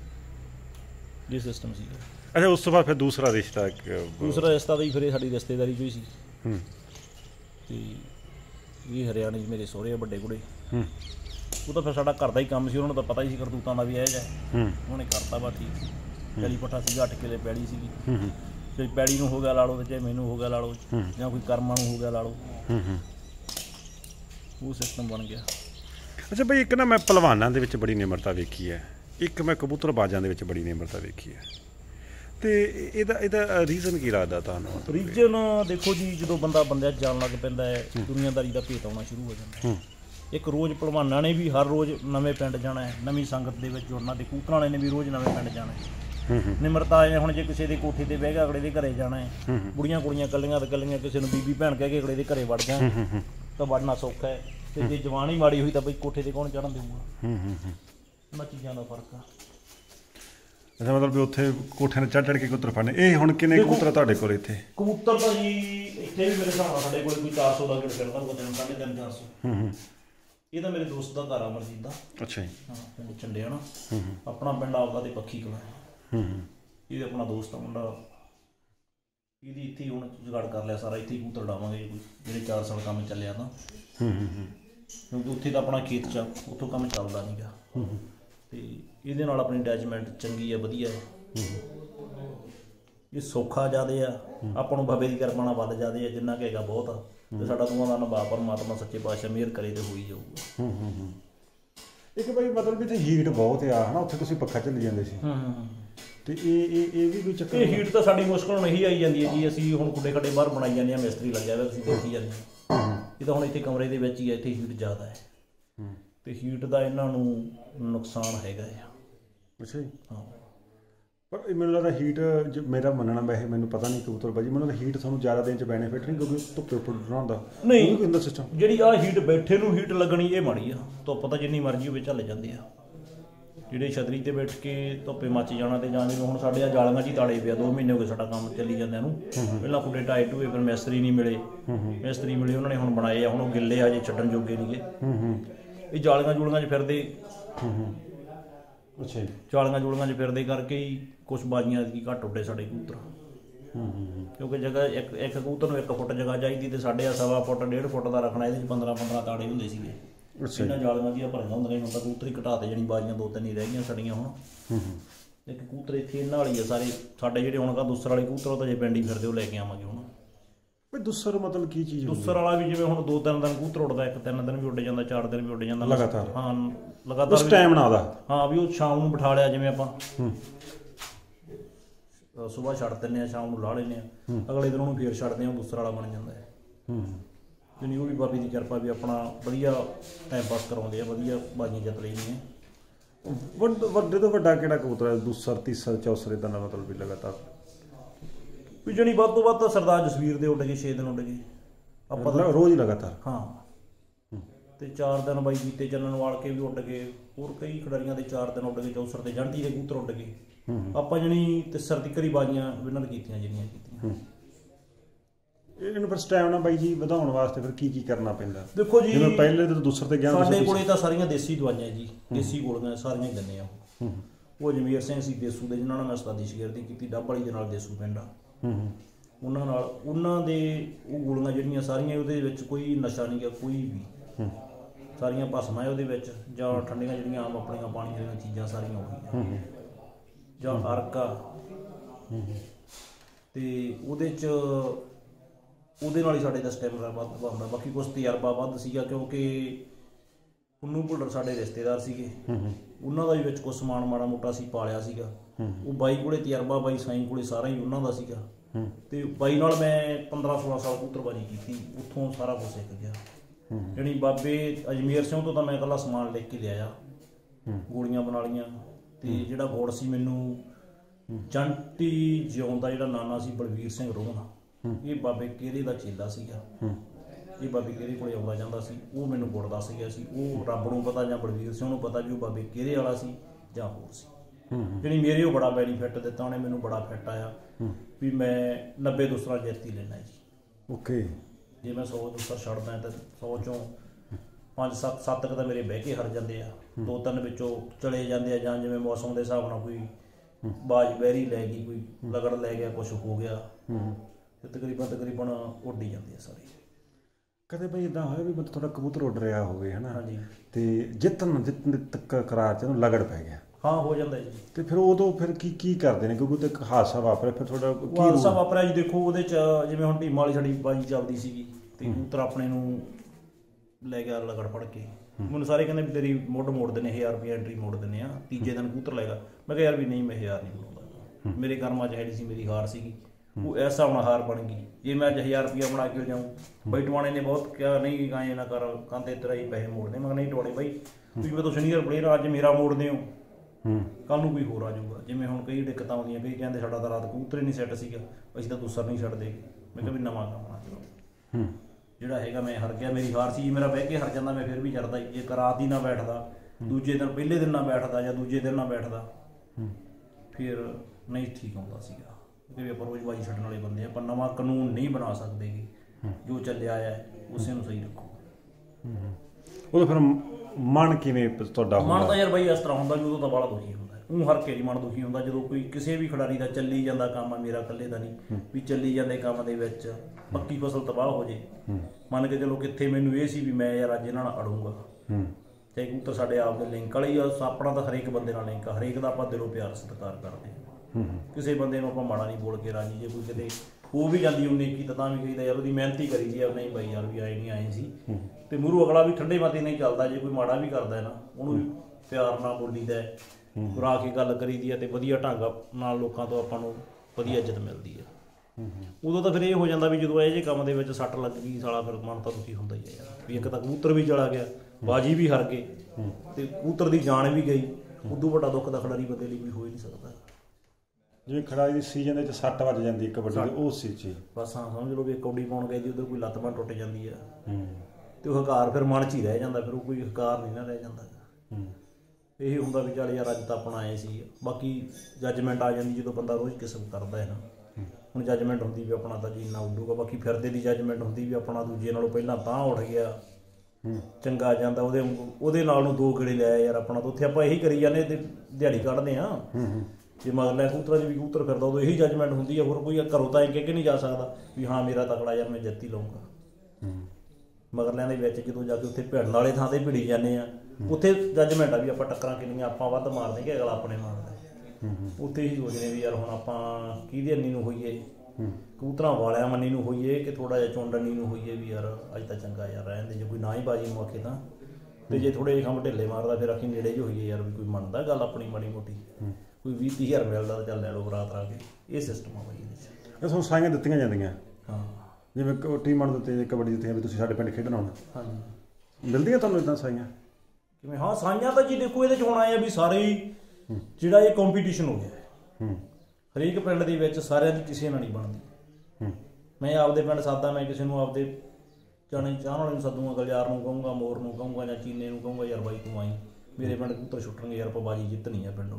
ਇਹ ਸਿਸਟਮ ਸੀ। ਅੱਛਾ, ਉਸ ਤੋਂ ਬਾਅਦ ਫਿਰ ਦੂਸਰਾ ਰਿਸ਼ਤਾ? ਦੂਸਰਾ ਰਿਸ਼ਤਾ ਤਾਂ ਹੀ ਫਿਰ ਸਾਡੀ ਰਿਸ਼ਤੇਦਾਰੀ 'ਚ ਹੀ ਸੀ। ਹੂੰ। ਤੇ ਇਹ ਹਰਿਆਣੇ 'ਚ ਮੇਰੇ ਸਹੁਰੇ ਆ ਵੱਡੇ ਕੁੜੇ। ਹੂੰ। ਉਹ ਤਾਂ ਫਿਰ ਸਾਡਾ ਘਰ ਦਾ ਹੀ ਕੰਮ ਸੀ, ਉਹਨਾਂ ਨੂੰ ਤਾਂ ਪਤਾ ਹੀ ਸੀ ਕਰਤੂਤਾਂ ਦਾ ਵੀ ਇਹ ਜਿਹਾ। ਹੂੰ। ਉਹਨੇ ਕਰਤਾ ਵਾ ਠੀਕ। ਪੈਲੀ ਪੱਠਾ ਸੀਗਾ, ਅੱਠ ਕਿੱਲੇ ਪੈਲੀ ਸੀਗੀ। ਹੂੰ ਹੂੰ। ਚਾਹੇ ਪੈਲੀ ਨੂੰ ਹੋ ਗਿਆ ਲਾ ਲਓ, ਤੇ ਚਾਹੇ ਮੈਨੂੰ ਹੋ ਗਿਆ ਲਾ ਲਓ, ਜਾਂ ਕੋਈ ਕਰਮਾਂ ਨੂੰ ਹੋ ਗਿਆ ਲਾ ਲਓ। ਹੂੰ ਹੂੰ। ਉਹ ਸਿਸਟਮ ਬਣ ਗਿਆ। ਅੱਛਾ ਬਈ, ਇੱਕ ਨਾ ਮੈਂ ਪਹਿਲਵਾਨਾਂ ਦੇ ਵਿੱਚ ਬੜੀ ਨਿਮਰਤਾ ਵੇਖੀ ਹੈ, ਇੱਕ ਮੈਂ ਕਬੂਤਰਬਾਜ਼ਾਂ ਦੇ ਵਿੱਚ ਬੜੀ ਨਿਮਰਤਾ ਵੇਖੀ ਹੈ, ਤੇ ਇਹਦਾ ਇਹਦਾ ਰੀਜ਼ਨ ਕੀ ਲੱਗਦਾ ਤੁਹਾਨੂੰ? ਰੀਜ਼ਨ ਦੇਖੋ ਜੀ, ਜਦੋਂ ਬੰਦਾ ਬੰਦਿਆਂ 'ਚ ਜਾਣ ਲੱਗ ਪੈਂਦਾ ਹੈ, ਦੁਨੀਆਦਾਰੀ ਦਾ ਭੇਤ ਆਉਣਾ ਸ਼ੁਰੂ ਹੋ ਜਾਂਦਾ। ਇੱਕ ਰੋਜ਼ ਪਹਿਲਵਾਨਾਂ ਨੇ ਵੀ ਹਰ ਰੋਜ਼ ਨਵੇਂ ਪਿੰਡ ਜਾਣਾ ਹੈ, ਨਵੀਂ ਸੰਗਤ ਦੇ ਵਿੱਚ ਜੁੜਨਾ, ਤੇ ਕਬੂਤਰਾਂ ਵਾਲੇ ਨੇ ਵੀ ਰੋਜ਼ ਨਵੇਂ ਪਿੰਡ ਜਾਣਾ ਹੈ। ਨਿਮਰਤਾ ਆਏ ਹੁਣ ਜੇ ਕਿਸੇ ਦੇ ਕੋਠੇ ਤੇ ਬਹਿ ਗਿਆ ਅਗਲੇ ਦੇ ਘਰੇ ਜਾਣਾ ਹੈ, ਬੁੜੀਆਂ ਕੁੜੀਆਂ ਕੱਲੀਆਂ ਤੇ ਕੱਲੀਆਂ ਕਿਸੇ ਨੂੰ ਬੀਬੀ ਭੈਣ ਕਹਿ ਕੇ ਅਗਲੇ ਦੇ ਘਰੇ ਵੜ ਜਾ ਤਾਂ ਵੜਨਾ ਸੌਖਾ ਹੈ, ਤੇ ਜੇ ਜਵਾਨ ਹੀ ਮਾੜੀ ਹੋਈ ਤਾਂ ਬਈ ਕੋਠੇ ਤੇ ਕੌਣ ਚੜ੍ਹਨ ਦੇਊਗਾ। ਇਹਨਾਂ ਚੀਜ਼ਾਂ ਦਾ ਫਰਕ ਆ। ਅੱਛਾ, ਮਤਲਬ ਵੀ ਉੱਥੇ ਕੋਠੇ ਨੇ ਚੜ੍ਹ ਚੜ੍ਹ ਕੇ ਕਬੂਤਰ ਫੜਨੇ। ਇਹ ਹੁਣ ਕਿੰਨੇ ਕਬੂਤਰ ਤੁਹਾਡੇ ਕੋਲ ਇੱਥੇ? ਕਬੂਤਰ ਤਾਂ ਜੀ ਇੱਥੇ ਵੀ ਮੇਰੇ ਹਿਸਾਬ ਨਾਲ ਸਾਡੇ ਕੋਲ ਕੋਈ ਚਾਰ ਸੌ ਦਾ ਗੇੜ ਫਿਰਦਾ ਹੋਊਗਾ, ਤਿੰਨ ਸਾਢੇ ਤਿੰਨ ਚਾਰ ਸੌ। ਹੂੰ ਹੂੰ। ਇਹ ਤਾਂ ਮੇਰੇ ਦੋਸਤ ਦਾ ਘਰ ਆ ਅਮਰਜੀਤ ਦਾ। ਅੱਛਾ ਜੀ। ਹਾਂ, ਪਿੰਡ ਚੰਡਿਆਣਾ। ਆਪਣਾ ਪਿੰਡ ਆਪਦਾ ਤੇ ਪੱਖੀ ਕਲਾਂ। ਹੂੰ ਹੂੰ। ਇਹ ਆਪਣਾ ਦੋਸਤ ਆ ਮੁੰਡਾ, ਇਹਦੀ ਇੱਥੇ ਹੁਣ ਜੁਗਾੜ ਕਰ ਲਿਆ ਸਾਰਾ, ਇੱਥੇ ਹੀ ਕਬੂਤਰ ਉਡਾਵਾਂਗੇ ਜਿਹੜੇ ਚਾਰ ਸਾਲ ਕੰਮ ਚੱਲਿਆ ਤਾਂ। ਹੂੰ ਹੂੰ ਹੂੰ। ਕਿਉਂਕਿ ਉੱਥੇ ਤਾਂ ਆਪਣਾ ਖੇਤ 'ਚ ਉੱਥੋਂ ਕੰਮ ਚੱਲਦਾ ਨਹੀਂ ਗਾ। ਹੂੰ ਹੂੰ। ਤੇ ਇਹਦੇ ਨਾਲ ਆਪਣੀ ਅਟੈਚਮੈਂਟ ਚੰਗੀ ਆ, ਵਧੀਆ ਹੈ। ਇਹ ਸੌਖਾ ਜ਼ਿਆਦਾ ਆ, ਆਪਾਂ ਨੂੰ ਬਾਬੇ ਦੀ ਕਿਰਪਾ ਨਾਲ ਵੱਧ ਜ਼ਿਆਦਾ ਆ, ਜਿੰਨਾ ਕੁ ਹੈਗਾ ਬਹੁਤ ਆ। ਤੇ ਸਾਡਾ ਦੋਵਾਂ ਦਾ ਨਿਭਾ ਪਰਮਾਤਮਾ ਸੱਚੇ ਪਾਤਸ਼ਾਹ ਮਿਹਰ ਕਰੇ ਤੇ ਹੋ ਹੀ ਜਾਊਗਾ। ਹੂੰ ਹੂੰ ਹੂੰ। ਇੱਕ ਬਈ ਮਤਲਬ ਵੀ ਇੱਥੇ ਹੀਟ ਬਹੁਤ ਆ, ਹੈ ਨਾ, ਉੱਥੇ ਤੁਸੀਂ ਪੱਖਾ ਝੱਲੀ ਜਾਂਦੇ ਸੀ। ਹੂੰ ਹੂੰ। ਤੇ ਇਹ ਇਹ ਇਹ ਵੀ ਕੋਈ ਚੱਕਰ? ਇਹ ਹੀਟ ਤਾਂ ਸਾਡੀ ਮੁਸ਼ਕਲ ਹੁਣ ਇਹੀ ਆਈ ਜਾਂਦੀ ਹੈ ਜੀ, ਅਸੀਂ ਹੁਣ ਖੁੱਡੇ ਖੱਡੇ ਬਾਹਰ ਬਣਾਈ ਜਾਂਦੇ ਹਾਂ, ਮਿਸਤਰੀ ਲੱਗਿਆ ਹੋਇਆ, ਤੁਸੀਂ ਦੇਖੀ ਜਾਂਦੇ ਹੋ। ਇਹ ਤਾਂ ਹੁਣ ਇੱਥੇ ਕਮਰੇ ਦੇ ਵਿੱਚ ਹੀ ਹੈ, ਇੱਥੇ ਹੀਟ ਜ਼ਿਆਦਾ ਹੈ, ਤੇ ਹੀਟ ਦਾ ਇਹਨਾਂ ਨੂੰ ਨੁਕਸਾਨ ਹੈਗਾ ਆ। ਅੱਛਾ ਜੀ। ਹਾਂ, ਪਰ ਮੈਨੂੰ ਲੱਗਦਾ ਹੀਟ, ਮੇਰਾ ਮੰਨਣਾ ਵੈਸੇ, ਮੈਨੂੰ ਪਤਾ ਨਹੀਂ ਕਬੂਤਰਬਾਜੀ, ਮੈਨੂੰ ਲੱਗਦਾ ਹੀਟ ਤੁਹਾਨੂੰ ਜ਼ਿਆਦਾ ਦਿਨ 'ਚ ਬੈਨੀਫਿਟ ਨਹੀਂ, ਕਿਉਂਕਿ ਧੁੱਪੇ ਉੱਪਰ ਉੱਡਣਾ ਹੁੰਦਾ। ਨਹੀਂ ਹੁੰਦਾ ਸਿਸਟਮ। ਜਿਹੜੀ ਆਹ ਹੀਟ ਬੈਠੇ ਨੂੰ ਹੀਟ ਲੱਗਣੀ ਇਹ ਮਾੜੀ ਆ, ਧੁੱਪ ਤਾਂ ਜਿੰਨੀ ਮਰਜ਼ੀ ਹੋਵੇ ਚੱਲ ਜਾਂਦੇ ਆ। ਜਿਹੜੇ ਛਤਰੀ ਤੇ ਬੈਠ ਕੇ ਧੁੱਪੇ ਮੱਚ ਜਾਣਾ, ਤੇ ਜਾਂ ਜਿਵੇਂ ਹੁਣ ਸਾਡੇ ਆ ਜਾਲੀਆਂ 'ਚ ਹੀ ਤਾਲੇ ਪਿਆ, ਦੋ ਮਹੀਨੇ ਹੋ ਗਏ ਸਾਡਾ ਕੰਮ ਚੱਲੀ ਜਾਂਦਿਆਂ ਨੂੰ। ਪਹਿਲਾਂ ਖੁੱਡੇ ਟਾਈਟ ਹੋਏ, ਫਿਰ ਮਿਸਤਰੀ ਨਹੀਂ ਮਿਲੇ, ਮਿਸਤਰੀ ਮਿਲੇ ਉਹਨਾਂ ਨੇ ਹੁਣ ਬਣਾਏ ਆ, ਹੁਣ ਉਹ ਗਿੱਲੇ ਆ, ਜੇ ਛੱਡਣ ਜੋਗੇ ਨਹੀਂਗੇ। ਇਹ ਜਾਲੀਆਂ ਜੂਲੀਆਂ 'ਚ ਫਿਰਦੇ। ਅੱਛਾ ਜੀ। ਜਾਲੀਆਂ ਜੂਲੀਆਂ 'ਚ ਫਿਰਦੇ ਕਰਕੇ ਹੀ ਕੁਛ ਬਾਜ਼ੀਆਂ ਕੀ ਘੱਟ ਉੱਡੇ ਸਾਡੇ ਕਬੂਤਰ, ਕਿਉਂਕਿ ਜਗ੍ਹਾ ਇੱਕ ਇੱਕ ਕਬੂਤਰ ਨੂੰ ਇੱਕ ਫੁੱਟ ਜਗ੍ਹਾ ਚਾਹੀਦੀ, ਤੇ ਸਾਡੇ ਆ ਸਵਾ ਫੁੱਟ ਡੇਢ ਫੁੱਟ ਦਾ ਰੱਖਣਾ, ਇਹਦੇ 'ਚ ਪੰਦਰਾਂ ਪੰਦਰਾਂ ਤਾੜੇ ਹੁੰਦੇ ਸੀਗੇ। ਇਹਨਾਂ ਜਾਲੀਆਂ ਦੀਆਂ ਭਰੀਆਂ ਹੁੰਦੀਆਂ, ਹੁਣ ਤਾਂ ਕਬੂਤਰ ਹੀ ਘਟਾ ਤੇ ਜਾਣੀ, ਬਾਜ਼ੀਆਂ ਦੋ ਤਿੰਨ ਹੀ ਰਹਿ ਗਈਆਂ ਸਾਡੀਆਂ ਹੁਣ। ਇੱਕ ਕਬੂਤਰ ਇੱਥੇ ਇਹਨਾਂ ਵਾਲੀ ਆ ਸਾਰੇ ਸਾਡੇ, ਜਿਹੜੇ ਹੁਣ ਕਾ ਦੂਸਰ ਵਾਲੇ ਕਬੂਤਰ ਉਹ ਤਾਂ ਜੇ ਪਿੰਡ ਹੀ ਫਿਰਦੇ, ਉਹ ਲੈ ਕੇ ਆਵਾਂਗੇ ਹੁਣ। ਬਈ ਦੂਸਰ ਮਤਲਬ ਕੀ ਚੀਜ਼? ਦੂਸਰ ਵਾਲਾ ਵੀ ਜਿਵੇਂ ਹੁਣ ਦੋ ਤਿੰਨ ਦਿਨ ਕਬੂਤਰ ਉੱਡਦਾ, ਇੱਕ ਤਿੰਨ ਦਿਨ ਵੀ ਉੱਡ ਜਾਂਦਾ, ਚਾਰ ਦਿਨ ਵੀ ਉੱਡ ਜਾਂਦਾ ਲਗਾਤਾਰ। ਹਾਂ, ਲਗਾਤਾਰ ਉਸ ਟਾਈਮ ਨਾਲ ਉਹਦਾ। ਹਾਂ, ਵੀ ਉਹ ਸ਼ਾਮ ਨੂੰ ਬਿਠਾ ਲਿਆ, ਜਿਵੇਂ ਆਪਾਂ ਸੁਬਾਹ ਛੱਡ ਦਿੰਦੇ ਹਾਂ, ਸ਼ਾਮ ਨੂੰ ਲਾ ਲੈਂਦੇ ਹਾਂ, ਅਗਲੇ ਦਿਨ ਉਹਨੂੰ ਫੇਰ ਛੱਡਦੇ ਹਾਂ, ਉਹ ਦੂਸਰਾ ਵਾਲਾ ਬਣ ਜਾਂਦਾ ਹੈ। ਜਾਣੀ ਉਹ ਵੀ ਬਾਬੇ ਦੀ ਕਿਰਪਾ ਵੀ ਆਪਣਾ ਵਧੀਆ ਟਾਈਮ ਪਾਸ ਕਰਾਉਂਦੇ ਆ, ਵਧੀਆ ਬਾਜ਼ੀਆਂ ਜਿੱਤ ਲੈਂਦੀਆਂ। ਵੱਡੇ ਤੋਂ ਵੱਡਾ ਕਿਹੜਾ ਕਬੂਤਰ ਹੈ? ਦੂਸਰ, ਤੀਸਰ, ਚੌਸਰ, ਇਦਾਂ ਦਾ ਮਤਲਬ ਵੀ ਲਗਾਤਾਰ ਵੀ ਜਾਣੀ ਵੱਧ ਤੋਂ ਵੱਧ ਤਾਂ ਸਰਦਾਰ ਜਸਵੀਰ ਦੇ ਉੱਡ ਗਏ, ਛੇ ਦਿਨ ਉੱਡ ਗਏ ਆਪਾਂ ਤਾਂ ਰੋਜ਼ ਹੀ ਲਗਾਤਾਰ। ਹਾਂ, ਤੇ ਚਾਰ ਦਿਨ ਬਾਈ ਜੀਤੇ ਚੱਲਣ ਵਾਲ ਕੇ ਵੀ ਉੱਡ ਗਏ, ਹੋਰ ਕਈ ਖਿਡਾਰੀਆਂ ਦੇ ਚਾਰ ਦਿਨ ਉੱਡ ਗਏ, ਚੌਸਰ ਦੇ ਜੰਟੀ ਦੇ ਕਬੂਤਰ ਉੱਡ ਗਏ। ਆਪਾਂ ਜਾਣੀ ਤਿਸਰ ਦੀ ਘਰੀ ਬਾਜ਼ੀਆਂ ਵਿਨਰ ਕੀਤੀਆਂ, ਜਿੰਨੀਆਂ ਕੀਤੀਆਂ। ਇਹਨੂੰ ਫਿਰ ਸਟੈਮਿਨਾ ਬਾਈ ਜੀ ਵਧਾਉਣ ਵਾਸਤੇ ਫਿਰ ਕੀ ਕੀ ਕਰਨਾ ਪੈਂਦਾ? ਦੇਖੋ ਜੀ, ਜਿਵੇਂ ਪਹਿਲੇ ਤਾਂ ਦੂਸਰ ਤੇ ਗਿਆ, ਸਾਡੇ ਕੋਲੇ ਤਾਂ ਸਾਰੀਆਂ ਦੇਸੀ ਦਵਾਈਆਂ ਜੀ, ਦੇਸੀ ਗੋਲੀਆਂ ਸਾਰੀਆਂ ਹੀ ਦਿੰਦੇ ਆ। ਉਹ ਜਮੀਰ ਸਿੰਘ ਸੀ ਦੇਸੂ ਦੇ, ਜਿਨ੍ਹਾਂ ਨਾਲ ਮੈਂ ਉਸਤਾਦੀ ਸ਼ਗਿਰਦੀ ਕੀਤੀ, ਡੱਬ ਵਾਲੀ ਦੇ ਨਾਲ ਦੇਸੂ ਪਿੰਡ ਆ, ਉਹਨਾਂ ਨਾਲ। ਉਹਨਾਂ ਦੇ ਉਹ ਗੋਲੀਆਂ ਜਿਹੜੀਆਂ ਸਾਰੀਆਂ, ਉਹਦੇ ਵਿੱਚ ਕੋਈ ਨਸ਼ਾ ਨਹੀਂ ਗਾ, ਕੋਈ ਵੀ, ਸਾਰੀਆਂ ਭਸਮਾਂ ਉਹਦੇ ਵਿੱਚ, ਜਾਂ ਠੰਡੀਆਂ ਜਿਹੜੀਆਂ ਆਮ ਆਪਣੀਆਂ ਪਾਣੀ ਦੀਆਂ ਚੀਜ਼ਾਂ ਸਾਰੀਆਂ ਉਹੀ, ਜਾਂ ਅਰਕਾ, ਤੇ ਉਹਦੇ 'ਚ ਉਹਦੇ ਨਾਲ ਹੀ ਸਾਡੇ ਦਾ ਸਟੈਮਿਨਾ ਵੱਧ ਬਣਦਾ। ਬਾਕੀ ਕੁਛ ਤਜਰਬਾ ਵੱਧ ਸੀਗਾ, ਕਿਉਂਕਿ ਪੁੰਨੂ ਭੁੱਲਰ ਸਾਡੇ ਰਿਸ਼ਤੇਦਾਰ ਸੀਗੇ, ਉਹਨਾਂ ਦਾ ਵੀ ਵਿੱਚ ਕੁਛ ਸਮਾਨ ਮਾੜਾ ਮੋਟਾ ਸੀ ਪਾਲਿਆ ਸੀਗਾ। ਉਹ ਬਾਈ ਕੋਲੇ ਤਜਰਬਾ, ਬਾਈ ਸਾਈਂ ਕੋਲੇ ਸਾਰਾ ਹੀ ਉਹਨਾਂ ਦਾ ਸੀਗਾ, ਤੇ ਬਾਈ ਨਾਲ ਮੈਂ ਪੰਦਰਾਂ ਸੋਲਾਂ ਸਾਲ ਕਬੂਤਰਬਾਜੀ ਕੀਤੀ, ਉੱਥੋਂ ਸਾਰਾ ਕੁਛ ਸਿੱਖ ਗਿਆ। ਜਾਣੀ ਬਾਬੇ ਅਜਮੇਰ ਸਿੰਘ ਤੋਂ ਤਾਂ ਮੈਂ ਇਕੱਲਾ ਸਮਾਨ ਲਿਖ ਕੇ ਲਿਆਇਆ, ਗੋਲੀਆਂ ਬਣਾ ਲਈਆਂ। ਤੇ ਜਿਹੜਾ ਗੁੜ ਸੀ ਮੈਨੂੰ ਜੰਟੀ ਜਿਉਂ ਦਾ ਜਿਹੜਾ ਨਾਨਾ ਸੀ ਬਲਵੀਰ ਸਿੰਘ ਰੋਹਨ, ਇਹ ਬਾਬੇ ਕਿਹੜੇ ਦਾ ਚੇਲਾ ਸੀਗਾ, ਇਹ ਬਾਬੇ ਕਿਹੜੇ ਕੋਲੇ ਆਉਂਦਾ ਜਾਂਦਾ ਸੀ, ਉਹ ਮੈਨੂੰ ਗੁੜ ਦੱਸ ਗਿਆ ਸੀ। ਉਹ ਰੱਬ ਨੂੰ ਪਤਾ ਜਾਂ ਬਲਵੀਰ ਸਿੰਘ ਨੂੰ ਪਤਾ ਵੀ ਉਹ ਬਾਬੇ ਕਿਹੜੇ ਵਾਲਾ ਸੀ ਜਾਂ ਹੋਰ ਸੀ। ਜਿਹੜੀ ਮੇਰੇ ਉਹ ਬੜਾ ਬੈਨੀਫਿਟ ਦਿੱਤਾ ਉਹਨੇ ਮੈਨੂੰ, ਬੜਾ ਫਿੱਟ ਆਇਆ ਵੀ ਮੈਂ ਨੱਬੇ ਦੂਸਰਾ ਜਿੱਤ ਹੀ ਲੈਣਾ ਜੀ। ਓਕੇ, ਜੇ ਮੈਂ ਸੌ ਦੂਸਰਾ ਛੱਡਦਾ ਤਾਂ ਸੌ ਚੋਂ ਪੰਜ ਸੱਤ ਸੱਤ ਕੁ ਤਾਂ ਮੇਰੇ ਬਹਿ ਕੇ ਹਰ ਜਾਂਦੇ ਆ, ਦੋ ਤਿੰਨ ਵਿੱਚੋਂ ਚਲੇ ਜਾਂਦੇ ਆ, ਜਾਂ ਜਿਵੇਂ ਮੌਸਮ ਦੇ ਹਿਸਾਬ ਨਾਲ ਕੋਈ ਬਾਜ ਬਹਿਰੀ ਲੈ ਗਈ, ਕੋਈ ਲਗੜ ਲੈ ਗਿਆ, ਕੁਛ ਹੋ ਗਿਆ, ਤੇ ਤਕਰੀਬਨ ਤਕਰੀਬਨ ਉੱਡ ਹੀ ਜਾਂਦੇ ਆ ਸਾਰੇ। ਕਦੇ ਬਈ ਇਦਾਂ ਹੋਇਆ ਵੀ ਮਤਲਬ ਤੁਹਾਡਾ ਕਬੂਤਰ ਉੱਡ ਰਿਹਾ ਹੋਵੇ ਹੈ ਨਾ, ਹਾਂਜੀ, ਤੇ ਜਿੱਤਣ ਜਿੱਤਣ ਤੱਕ ਕਰਾਰ ਚ ਉਹਨੂੰ ਲਗੜ ਪੈ ਗਿਆ? ਹਾਂ ਹੋ ਜਾਂਦਾ ਜੀ। ਤੇ ਫਿਰ ਉਦੋਂ ਫਿਰ ਕੀ ਕੀ ਕਰਦੇ ਨੇ, ਕਿਉਂਕਿ ਉਹ ਇੱਕ ਹਾਦਸਾ ਵਾਪਰਿਆ, ਫਿਰ ਤੁਹਾਡਾ ਕੀ ਹਾਦਸਾ ਵਾਪਰਿਆ ਜੀ? ਦੇਖੋ ਉਹਦੇ ਚ ਜਿਵੇਂ ਹੁਣ ਟੀਮਾਂ ਵਾਲੀ ਸਾਡੀ ਬਾਜੀ ਚੱਲਦੀ ਸੀਗੀ, ਤੇ ਕਬੂਤਰ ਆਪਣੇ ਨੂੰ ਲੈ ਗਿਆ ਲਗੜ ਫੜ ਕੇ। ਮੈਨੂੰ ਸਾਰੇ ਕਹਿੰਦੇ ਵੀ ਤੇਰੀ ਮੁੱਢ ਮੋੜ ਦਿੰਦੇ, ਹਜ਼ਾਰ ਰੁਪਇਆ ਐਂਟਰੀ ਮੋੜ ਦਿੰਦੇ ਆ, ਤੀਜੇ ਦਿਨ ਕਬੂਤਰ ਲੈ ਗਿਆ। ਮੈਂ ਕਿਹਾ ਯਾਰ ਵੀ ਨਹੀਂ, ਮੈਂ ਹਜ਼ਾਰ ਨਹੀਂ ਮੋੜਦਾ, ਮੇਰੇ ਕਰਮਾਂ ਚ ਹੈ ਨਹੀਂ ਸੀ, ਮੇਰੀ ਹਾਰ ਸੀਗੀ, ਉਹ ਇਸ ਹਿਸਾਬ ਨਾਲ ਹਾਰ ਬਣ ਗਈ। ਜੇ ਮੈਂ ਅੱਜ ਹਜ਼ਾਰ ਰੁਪਇਆ ਬਣਾ ਕੇ ਜਾਊਂ, ਬਾਈ ਟਵਾਣੇ ਨੇ ਬਹੁਤ ਕਿਹਾ ਨਹੀਂ ਗਾਏ ਨਾ ਕਰ, ਕਹਿੰਦੇ ਤੇਰਾ ਹੀ ਪੈਸੇ ਮੋੜਦੇ। ਮੈਂ ਕਿਹਾ ਨਹੀਂ ਟਵਾਣੇ ਬਾਈ, ਤੁਸੀਂ ਮੈਂ ਤਾਂ ਸੀਨੀਅਰ ਪਲੇਅਰ, ਅੱਜ ਮੇਰਾ ਮੋੜਦੇ ਹੋ, ਕੱਲ ਨੂੰ ਕੋਈ ਹੋਰ ਆ ਜਾਊਗਾ। ਜਿਵੇਂ ਹੁਣ ਕਈ ਦਿੱਕਤਾਂ ਆਉਂਦੀਆਂ, ਕਈ ਕਹਿੰਦੇ ਸਾਡਾ ਤਾਂ ਰਾਤ ਕਬੂਤਰ ਹੀ ਨਹੀਂ ਸੈੱਟ ਸੀਗਾ, ਅਸੀਂ ਤਾਂ ਦੂਸਰਾ ਨਹੀਂ ਛੱਡਦੇ। ਮੈਂ ਕਿਹਾ ਵੀ ਨਵਾਂ ਕੰਮ ਆ, ਚਲੋ ਜਿਹੜਾ ਹੈਗਾ ਮੈਂ ਹਰ ਗਿਆ, ਮੇਰੀ ਹਾਰ ਸੀ। ਮੇਰਾ ਬਹਿ ਕੇ ਹਰ ਜਾਂਦਾ ਮੈਂ ਫਿਰ ਵੀ ਚੜਦਾ ਹੀ, ਜੇ ਰਾਤ ਹੀ ਨਾ ਬੈਠਦਾ, ਦੂਜੇ ਦਿਨ ਪਹਿਲੇ ਦਿਨ ਨਾ ਬੈਠਦਾ ਜਾਂ ਦੂਜੇ ਦਿਨ ਨਾ ਬੈਠਦਾ, ਫਿਰ ਨਹੀਂ ਠੀਕ ਆਉਂਦਾ ਸੀਗਾ। ਕਿਉਂਕਿ ਆਪਾਂ ਰੋਜ਼ਬਾਜ਼ੀ ਛੱਡਣ ਵਾਲੇ ਬੰਦੇ, ਆਪਾਂ ਨਵਾਂ ਕਾਨੂੰਨ ਨਹੀਂ ਬਣਾ ਸਕਦੇ ਗੇ, ਜੋ ਚੱਲਿਆ ਹੈ ਉਸੇ ਨੂੰ ਸਹੀ ਰੱਖੋ। ਉਦੋਂ ਫਿਰ ਮਨ ਕਿਵੇਂ ਤੁਹਾਡਾ ਹੁੰਦਾ? ਮਨ ਤਾਂ ਯਾਰ ਬਾਈ ਇਸ ਤਰ੍ਹਾਂ ਹੁੰਦਾ ਵੀ ਉਦੋਂ ਤਾਂ ਬੜਾ ਦੁਖੀ ਹੁੰਦਾ, ਉਹ ਹਰ ਕੇ ਮਨ ਦੁਖੀ ਹੁੰਦਾ ਜਦੋਂ ਕੋਈ ਕਿਸੇ ਵੀ ਖਿਡਾਰੀ ਦਾ ਚੱਲੀ ਜਾਂਦਾ ਕੰਮ ਆ, ਮੇਰਾ ਇਕੱਲੇ ਦਾ ਨਹੀਂ ਵੀ ਚੱਲੀ ਜਾਂਦੇ ਕੰਮ ਦੇ ਵਿੱਚ ਪੱਕੀ ਫਸਲ ਤਬਾਹ ਹੋ ਜੇ। ਮੰਨ ਕੇ ਚਲੋ ਕਿੱਥੇ ਮੈਨੂੰ ਇਹ ਸੀ ਵੀ ਮੈਂ ਯਾਰ ਅੱਜ ਇਹਨਾਂ ਨਾਲ ਅੜੂੰਗਾ, ਚਾਹੇ ਕਬੂਤਰ ਸਾਡੇ ਆਪ ਦੇ ਲਿੰਕ ਵਾਲੇ ਹੀ ਆ, ਆਪਣਾ ਤਾਂ ਹਰੇਕ ਬੰਦੇ ਨਾਲ ਲਿੰਕ ਆ, ਹਰੇਕ ਦਾ ਆਪਾਂ ਦਿਲੋਂ ਪਿਆਰ ਸਤਿਕਾਰ ਕਰਦੇ ਹਾਂ, ਕਿਸੇ ਬੰਦੇ ਨੂੰ ਆਪਾਂ ਮਾੜਾ ਨਹੀਂ ਬੋਲ ਕੇ ਰਾਜੀ। ਜੇ ਕੋਈ ਕਿਤੇ ਹੋ ਵੀ ਜਾਂਦੀ ਉਹ ਨੇਕੀ ਤਾਂ ਵੀ ਕਹੀਦਾ ਯਾਰ ਉਹਦੀ ਮਿਹਨਤ ਹੀ ਕਰੀ ਦੀ ਆ, ਨਹੀਂ ਬਾਈ ਯਾਰ ਵੀ ਆਏ ਨਹੀਂ ਆਏ ਸੀ। ਤੇ ਮੂਹਰੋਂ ਅਗਲਾ ਵੀ ਠੰਡੇ ਮਾਤੇ ਨਹੀਂ ਚੱਲਦਾ, ਜੇ ਕੋਈ ਮਾੜਾ ਵੀ ਕਰਦਾ ਹੈ ਨਾ ਉਹਨੂੰ ਵੀ ਪਿਆਰ ਨਾਲ ਬੋਲੀਦਾ, ਗੁਰਾ ਕੇ ਗੱਲ ਕਰੀਦੀ ਹੈ, ਤੇ ਵਧੀਆ ਢੰਗ ਨਾਲ ਲੋਕਾਂ ਤੋਂ ਆਪਾਂ ਨੂੰ ਵਧੀਆ ਇੱਜ਼ਤ ਮਿਲਦੀ ਹੈ। ਉਦੋਂ ਤਾਂ ਫਿਰ ਇਹ ਹੋ ਜਾਂਦਾ ਵੀ ਜਦੋਂ ਇਹ ਜਿਹੇ ਕੰਮ ਦੇ ਵਿੱਚ ਸੱਟ ਲੱਗ ਗਈ ਸਾਲਾ, ਫਿਰ ਮਨ ਤਾਂ ਦੁਖੀ ਹੁੰਦਾ ਹੀ ਹੈ ਯਾਰ ਵੀ ਇੱਕ ਤਾਂ ਕਬੂਤਰ ਵੀ ਚਲਾ ਗਿਆ, ਬਾਜੀ ਵੀ ਹਾਰ ਗਏ, ਤੇ ਕਬੂਤਰ ਦੀ ਜਾਨ ਵੀ ਗਈ। ਉਦੋਂ ਵੱਡਾ ਦੁੱਖ ਦਾ ਖਿਡਾਰੀ ਬੰਦੇ ਲਈ ਕੋਈ ਹੋ ਹੀ ਨਹੀਂ ਸਕਦਾ। ਜਿਵੇਂ ਖਿਡਾਰੀ ਦੀ ਸੀਜ਼ਨ ਦੇ ਵਿੱਚ ਸੱਟ ਵੱਜ ਜਾਂਦੀ ਕਬੱਡੀ ਦੀ, ਉਹ ਸੀ ਚੀਜ਼ ਬਸ। ਹਾਂ ਸਮਝ ਲਓ ਵੀ ਕੌਡੀ ਪਾਉਣ ਗਏ ਜੀ, ਉਧਰ ਕੋਈ ਲੱਤ ਬਾਂਹ ਟੁੱਟ ਜਾਂਦੀ ਆ, ਤੇ ਉਹ ਹਕਾਰ ਫਿਰ ਮਨ 'ਚ ਹੀ ਰਹਿ ਜਾਂਦਾ, ਫਿਰ ਉਹ ਕੋਈ ਹਕਾਰ ਨਹੀਂ ਨਾ ਰਹਿ ਜਾਂਦਾ। ਇਹ ਹੁੰਦਾ ਵੀ ਚੱਲ ਯਾਰ ਅੱਜ ਤਾਂ ਆਪਣਾ ਆਏ ਸੀ। ਬਾਕੀ ਜੱਜਮੈਂਟ ਆ ਜਾਂਦੀ ਜਦੋਂ ਬੰਦਾ ਰੋਜ਼ ਕਿਸਮ ਕਰਦਾ ਹੈ ਨਾ, ਹੁਣ ਜੱਜਮੈਂਟ ਹੁੰਦੀ ਵੀ ਆਪਣਾ ਤਾਂ ਜੀ ਇੰਨਾ ਉੱਡੂਗਾ, ਬਾਕੀ ਫਿਰਦੇ ਦੀ ਜੱਜਮੈਂਟ ਹੁੰਦੀ ਵੀ ਆਪਣਾ ਦੂਜੇ ਨਾਲੋਂ ਪਹਿਲਾਂ ਤਾਂ ਉੱਠ ਗਿਆ, ਚੰਗਾ ਜਾਂਦਾ, ਉਹਦੇ ਉਹਦੇ ਨਾਲ ਨੂੰ ਦੋ ਗੇੜੇ ਲਿਆ ਯਾਰ ਆਪਣਾ, ਤਾਂ ਉੱਥੇ ਆਪਾਂ ਇਹੀ ਕਰੀ ਜਾਂਦੇ ਤੇ ਦਿਹਾੜੀ ਕੱਢਦੇ ਹਾਂ। ਜੇ ਮਗਰਲੇ ਕਬੂਤਰਾਂ 'ਚ ਵੀ ਕਬੂਤਰ ਫਿਰਦਾ ਉਦੋਂ ਇਹੀ ਜੱਜਮੈਂਟ ਹੁੰਦੀ ਹੈ, ਹੋਰ ਕੋਈ ਘਰੋਂ ਤਾਂ ਇਹ ਕਹਿ ਕੇ ਨਹੀਂ ਜਾ ਸਕਦਾ ਵੀ ਹਾਂ ਮੇਰਾ ਤਕੜਾ ਯਾਰ ਮੈਂ ਜਿੱਤ ਹੀ ਲਊਂਗਾ। ਮਗਰਲਿਆਂ ਦੇ ਵਿੱਚ ਜਦੋਂ ਜਾ ਕੇ ਉੱਥੇ ਭਿੜਨ ਵਾਲੇ ਥਾਂ 'ਤੇ ਭਿੜੀ ਜਾਂਦੇ ਆ, ਉੱਥੇ ਜੱਜਮੈਂਟ ਆ ਵੀ ਆਪਾਂ ਟੱਕਰਾਂ ਕਿੰਨੀਆਂ, ਆਪਾਂ ਵੱਧ ਮਾਰਦੇ ਕਿ ਅਗਲਾ ਆਪਣੇ ਮਾਰਦਾ। ਉੱਥੇ ਹੀ ਸੋਚਦੇ ਵੀ ਯਾਰ ਹੁਣ ਆਪਾਂ ਕਿਹਦੇ ਅੰਨੀ ਨੂੰ ਹੋਈਏ, ਕਬੂਤਰਾਂ ਵਾਲਿਆਂ ਮੰਨੀ ਨੂੰ ਹੋਈਏ ਕਿ ਥੋੜਾ ਜਿਹਾ ਚੁੰਡਣੀ ਨੂੰ ਹੋਈਏ ਵੀ ਯਾਰ ਅੱਜ ਤਾਂ ਚੰਗਾ ਯਾਰ ਰਹਿਣ ਦੇ, ਜੇ ਕੋਈ ਨਾ ਹੀ ਬਾਜੀ ਨੂੰ ਆਖੇ ਤਾਂ। ਤੇ ਜੇ ਥੋੜੇ ਜਿਹੇ ਖੰਭ ਢਿੱਲੇ ਮਾਰਦਾ ਫਿਰ ਆਖੀ ਨੇੜੇ ਜਿਹੇ ਹੋਈਏ ਯਾਰ ਵੀ ਕੋਈ ਮੰਨਦਾ ਗੱਲ ਆਪਣੀ ਮਾੜੀ ਮੋਟੀ, ਕੋਈ ਵੀਹ ਤੀਹ ਹਜ਼ਾਰ ਮਿਲਦਾ ਤਾਂ ਚੱਲ ਲੈ ਲਓ ਬਰਾਤ ਆ ਕੇ। ਇਹ ਸਿਸਟਮ ਆ ਬਾਈ ਇਹਦੇ 'ਚ। ਇਹ ਤੁਹਾਨੂੰ ਸਾਈਆਂ ਦਿੱਤੀਆਂ ਜਾਂਦੀਆਂ? ਹਾਂ, ਜਿਵੇਂ ਟੀਮਾਂ ਦੇ ਉੱਤੇ ਕਬੱਡੀ ਦਿੱਤੀਆਂ ਵੀ ਤੁਸੀਂ ਸਾਡੇ ਪਿੰਡ ਖੇਡਣਾ ਆਉਣਾ, ਹਾਂਜੀ ਮਿਲਦੀਆਂ ਤੁਹਾਨੂੰ ਇੱਦਾਂ ਸਾਈਆਂ? ਕਿਵੇਂ? ਹਾਂ ਸਾਈਆਂ ਤਾਂ ਜੀ ਦੇਖੋ ਇਹਦੇ 'ਚ ਹੁਣ ਆਏ ਆ ਵੀ ਸਾਰੇ ਹੀ ਜਿਹੜਾ ਇਹ ਕੰਪੀਟੀਸ਼ਨ ਹੋ ਗਿਆ ਹਰੇਕ ਪਿੰਡ ਦੇ ਵਿੱਚ, ਸਾਰਿਆਂ ਦੀ ਕਿਸੇ ਨਾਲ ਨਹੀਂ ਬਣਦੀ। ਮੈਂ ਆਪਦੇ ਪਿੰਡ ਸਾਦਾ, ਮੈਂ ਕਿਸੇ ਨੂੰ ਆਪਦੇ ਜਾਣੇ ਚਾਹਣ ਵਾਲੇ ਨੂੰ ਸੱਦੂਗਾ, ਗਲਜਾਰ ਨੂੰ ਕਹੂੰਗਾ, ਮੋਰ ਨੂੰ ਕਹੂੰਗਾ, ਜਾਂ ਚੀਨੇ ਨੂੰ ਕਹੂੰਗਾ ਯਾਰ ਬਾਈ ਤੂੰ ਆਈ, ਮੇਰੇ ਪਿੰਡ ਕਬੂਤਰ ਛੁੱਟਣਗੇ ਯਾਰ, ਆਪਾਂ ਬਾਜੀ ਜਿੱਤਣੀ ਆ ਪਿੰਡੋਂ।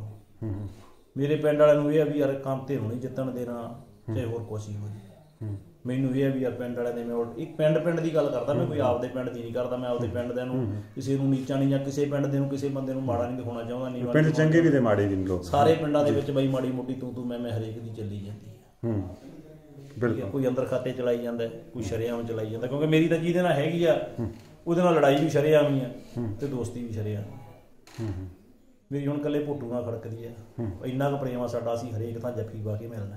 ਮੇਰੇ ਪਿੰਡ ਵਾਲਿਆਂ ਨੂੰ ਇਹ ਆ ਵੀ ਯਾਰ ਕੰਮ ਤੇ ਨੂੰ ਨਹੀਂ ਜਿੱਤਣ ਦੇਣਾ, ਚਾਹੇ ਹੋਰ ਕੁਛ ਹੀ ਹੋ ਜਾਏ। ਮੈਨੂੰ ਇਹ ਆ ਵੀ ਯਾਰ ਪਿੰਡ ਵਾਲਿਆਂ ਦੇ ਮੈਂ ਇੱਕ ਪਿੰਡ ਪਿੰਡ ਦੀ ਗੱਲ ਕਰਦਾ, ਮੈਂ ਕੋਈ ਆਪਦੇ ਪਿੰਡ ਦੀ ਨਹੀਂ ਕਰਦਾ। ਮੈਂ ਆਪਦੇ ਪਿੰਡ ਦੇ ਨੂੰ ਕਿਸੇ ਨੂੰ ਨੀਚਾ ਨਹੀਂ, ਜਾਂ ਕਿਸੇ ਪਿੰਡ ਦੇ ਨੂੰ ਕਿਸੇ ਬੰਦੇ ਨੂੰ ਮਾੜਾ ਨਹੀਂ ਦਿਖਾਉਣਾ ਚਾਹੁੰਦਾ। ਨਹੀਂ ਪਿੰਡ ਚੰਗੇ ਵੀ ਤੇ ਮਾੜੇ ਵੀ ਲੋਕ, ਸਾਰੇ ਪਿੰਡਾਂ ਦੇ ਵਿੱਚ ਬਾਈ ਮਾੜੀ ਮੋਟੀ ਤੂੰ ਤੂੰ ਮੈਂ ਮੈਂ ਹਰੇਕ ਦੀ ਚੱਲੀ ਜਾਂਦੀ ਹੈ। ਬਿਲਕੁਲ, ਕੋਈ ਅੰਦਰ ਖਾਤੇ ਚਲਾਈ ਜਾਂਦਾ, ਕੋਈ ਸ਼ਰੇਆਮ ਚਲਾਈ ਜਾਂਦਾ, ਕਿਉਂਕਿ ਮੇਰੀ ਤਾਂ ਜਿਹਦੇ ਨਾਲ ਹੈਗੀ ਆ ਉਹਦੇ ਨਾਲ ਲੜਾਈ ਵੀ ਸ਼ਰੇਆਮ ਹੀ ਆ ਤੇ ਦੋਸਤੀ ਵੀ ਸ਼ਰੇਆਮ। ਮੇਰੀ ਹੁਣ ਇਕੱਲੇ ਭੁੱਟੂ ਨਾਲ ਖੜਕਦੀ ਆ, ਇੰਨਾ ਕੁ ਪ੍ਰੇਮ ਆ ਸਾਡਾ, ਅਸੀਂ ਹਰੇਕ ਤਾਂ ਜੱਫੀ ਪਾ ਕੇ ਮਿਲਣਾ,